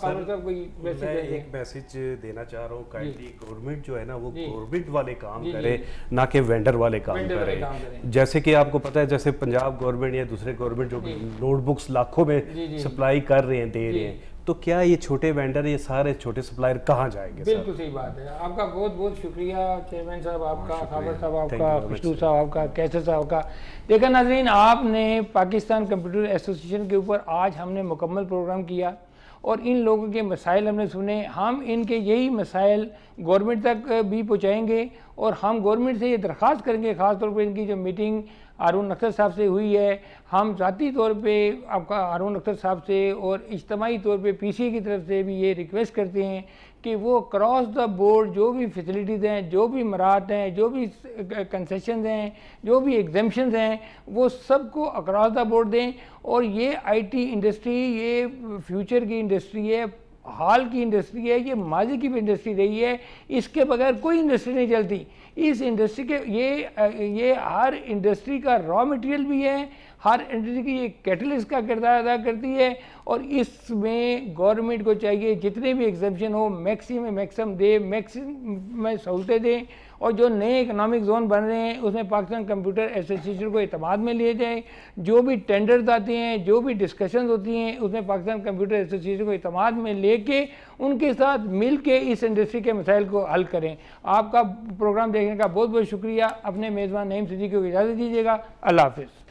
मैं एक मैसेज देना चाह रहा हूँ, काइंडली गवर्नमेंट जो है ना वो गवर्नमेंट वाले काम करे, ना कि वेंडर वाले काम करे। जैसे कि आपको पता है, जैसे पंजाब गवर्नमेंट या दूसरे गवर्नमेंट जो नोटबुक्स लाखों में सप्लाई कर रहे हैं, दे रहे हैं, तो क्या ये छोटे वेंडर, ये सारे छोटे सप्लायर कहाँ जाएंगे? बिल्कुल सही बात है। आपका बहुत बहुत शुक्रिया चेयरमैन साहब, आपका खावर साहब, आपका खुशनूद साहब, आपका कैसर साहब का। देखा नाज़रीन, आपने पाकिस्तान कंप्यूटर एसोसिएशन के ऊपर आज हमने मुकम्मल प्रोग्राम किया और इन लोगों के मसाइल हमने सुने। हम इनके यही मसाइल गवर्नमेंट तक भी पहुँचाएँगे और हम गवर्नमेंट से ये दरख्वास्त करेंगे, ख़ास तौर पर इनकी जो मीटिंग हारून अख्तर साहब से हुई है, हम ज़ाती तौर पे आपका हारून अख्तर साहब से और इज्तमाही तौर पे पीसी की तरफ से भी ये रिक्वेस्ट करते हैं कि वो क्रॉस द बोर्ड जो भी फैसिलिटीज़ हैं, जो भी मराहत हैं, जो भी कंसेशंस हैं, जो भी एग्जेम्पशंस हैं, वो सबको अक्रॉस द बोर्ड दें। और ये आईटी इंडस्ट्री ये फ्यूचर की इंडस्ट्री है, हाल की इंडस्ट्री है, ये माजी की भी इंडस्ट्री रही है, इसके बगैर कोई इंडस्ट्री नहीं चलती। इस इंडस्ट्री के ये हर इंडस्ट्री का रॉ मटेरियल भी है, हर इंडस्ट्री की ये कैटलिस्ट का किरदार अदा करती है और इसमें गवर्नमेंट को चाहिए जितने भी एग्जेम्पशन हो मैक्सिमम दे, मैक्सिमम सहूलतें दें और जो नए इकोनॉमिक जोन बन रहे हैं उसमें पाकिस्तान कंप्यूटर एसोसिएशन को एतमाद में लिए जाए। जो भी टेंडर्स आते हैं, जो भी डिस्कशंस होती हैं, उसमें पाकिस्तान कंप्यूटर एसोसिएशन को एतमाद में लेके उनके साथ मिल के इस इंडस्ट्री के मसाइल को हल करें। आपका प्रोग्राम देखने का बहुत बहुत शुक्रिया। अपने मेज़बान नईम सिद्दीकी को इजाज़त दीजिएगा। अल्लाह हाफ़िज़।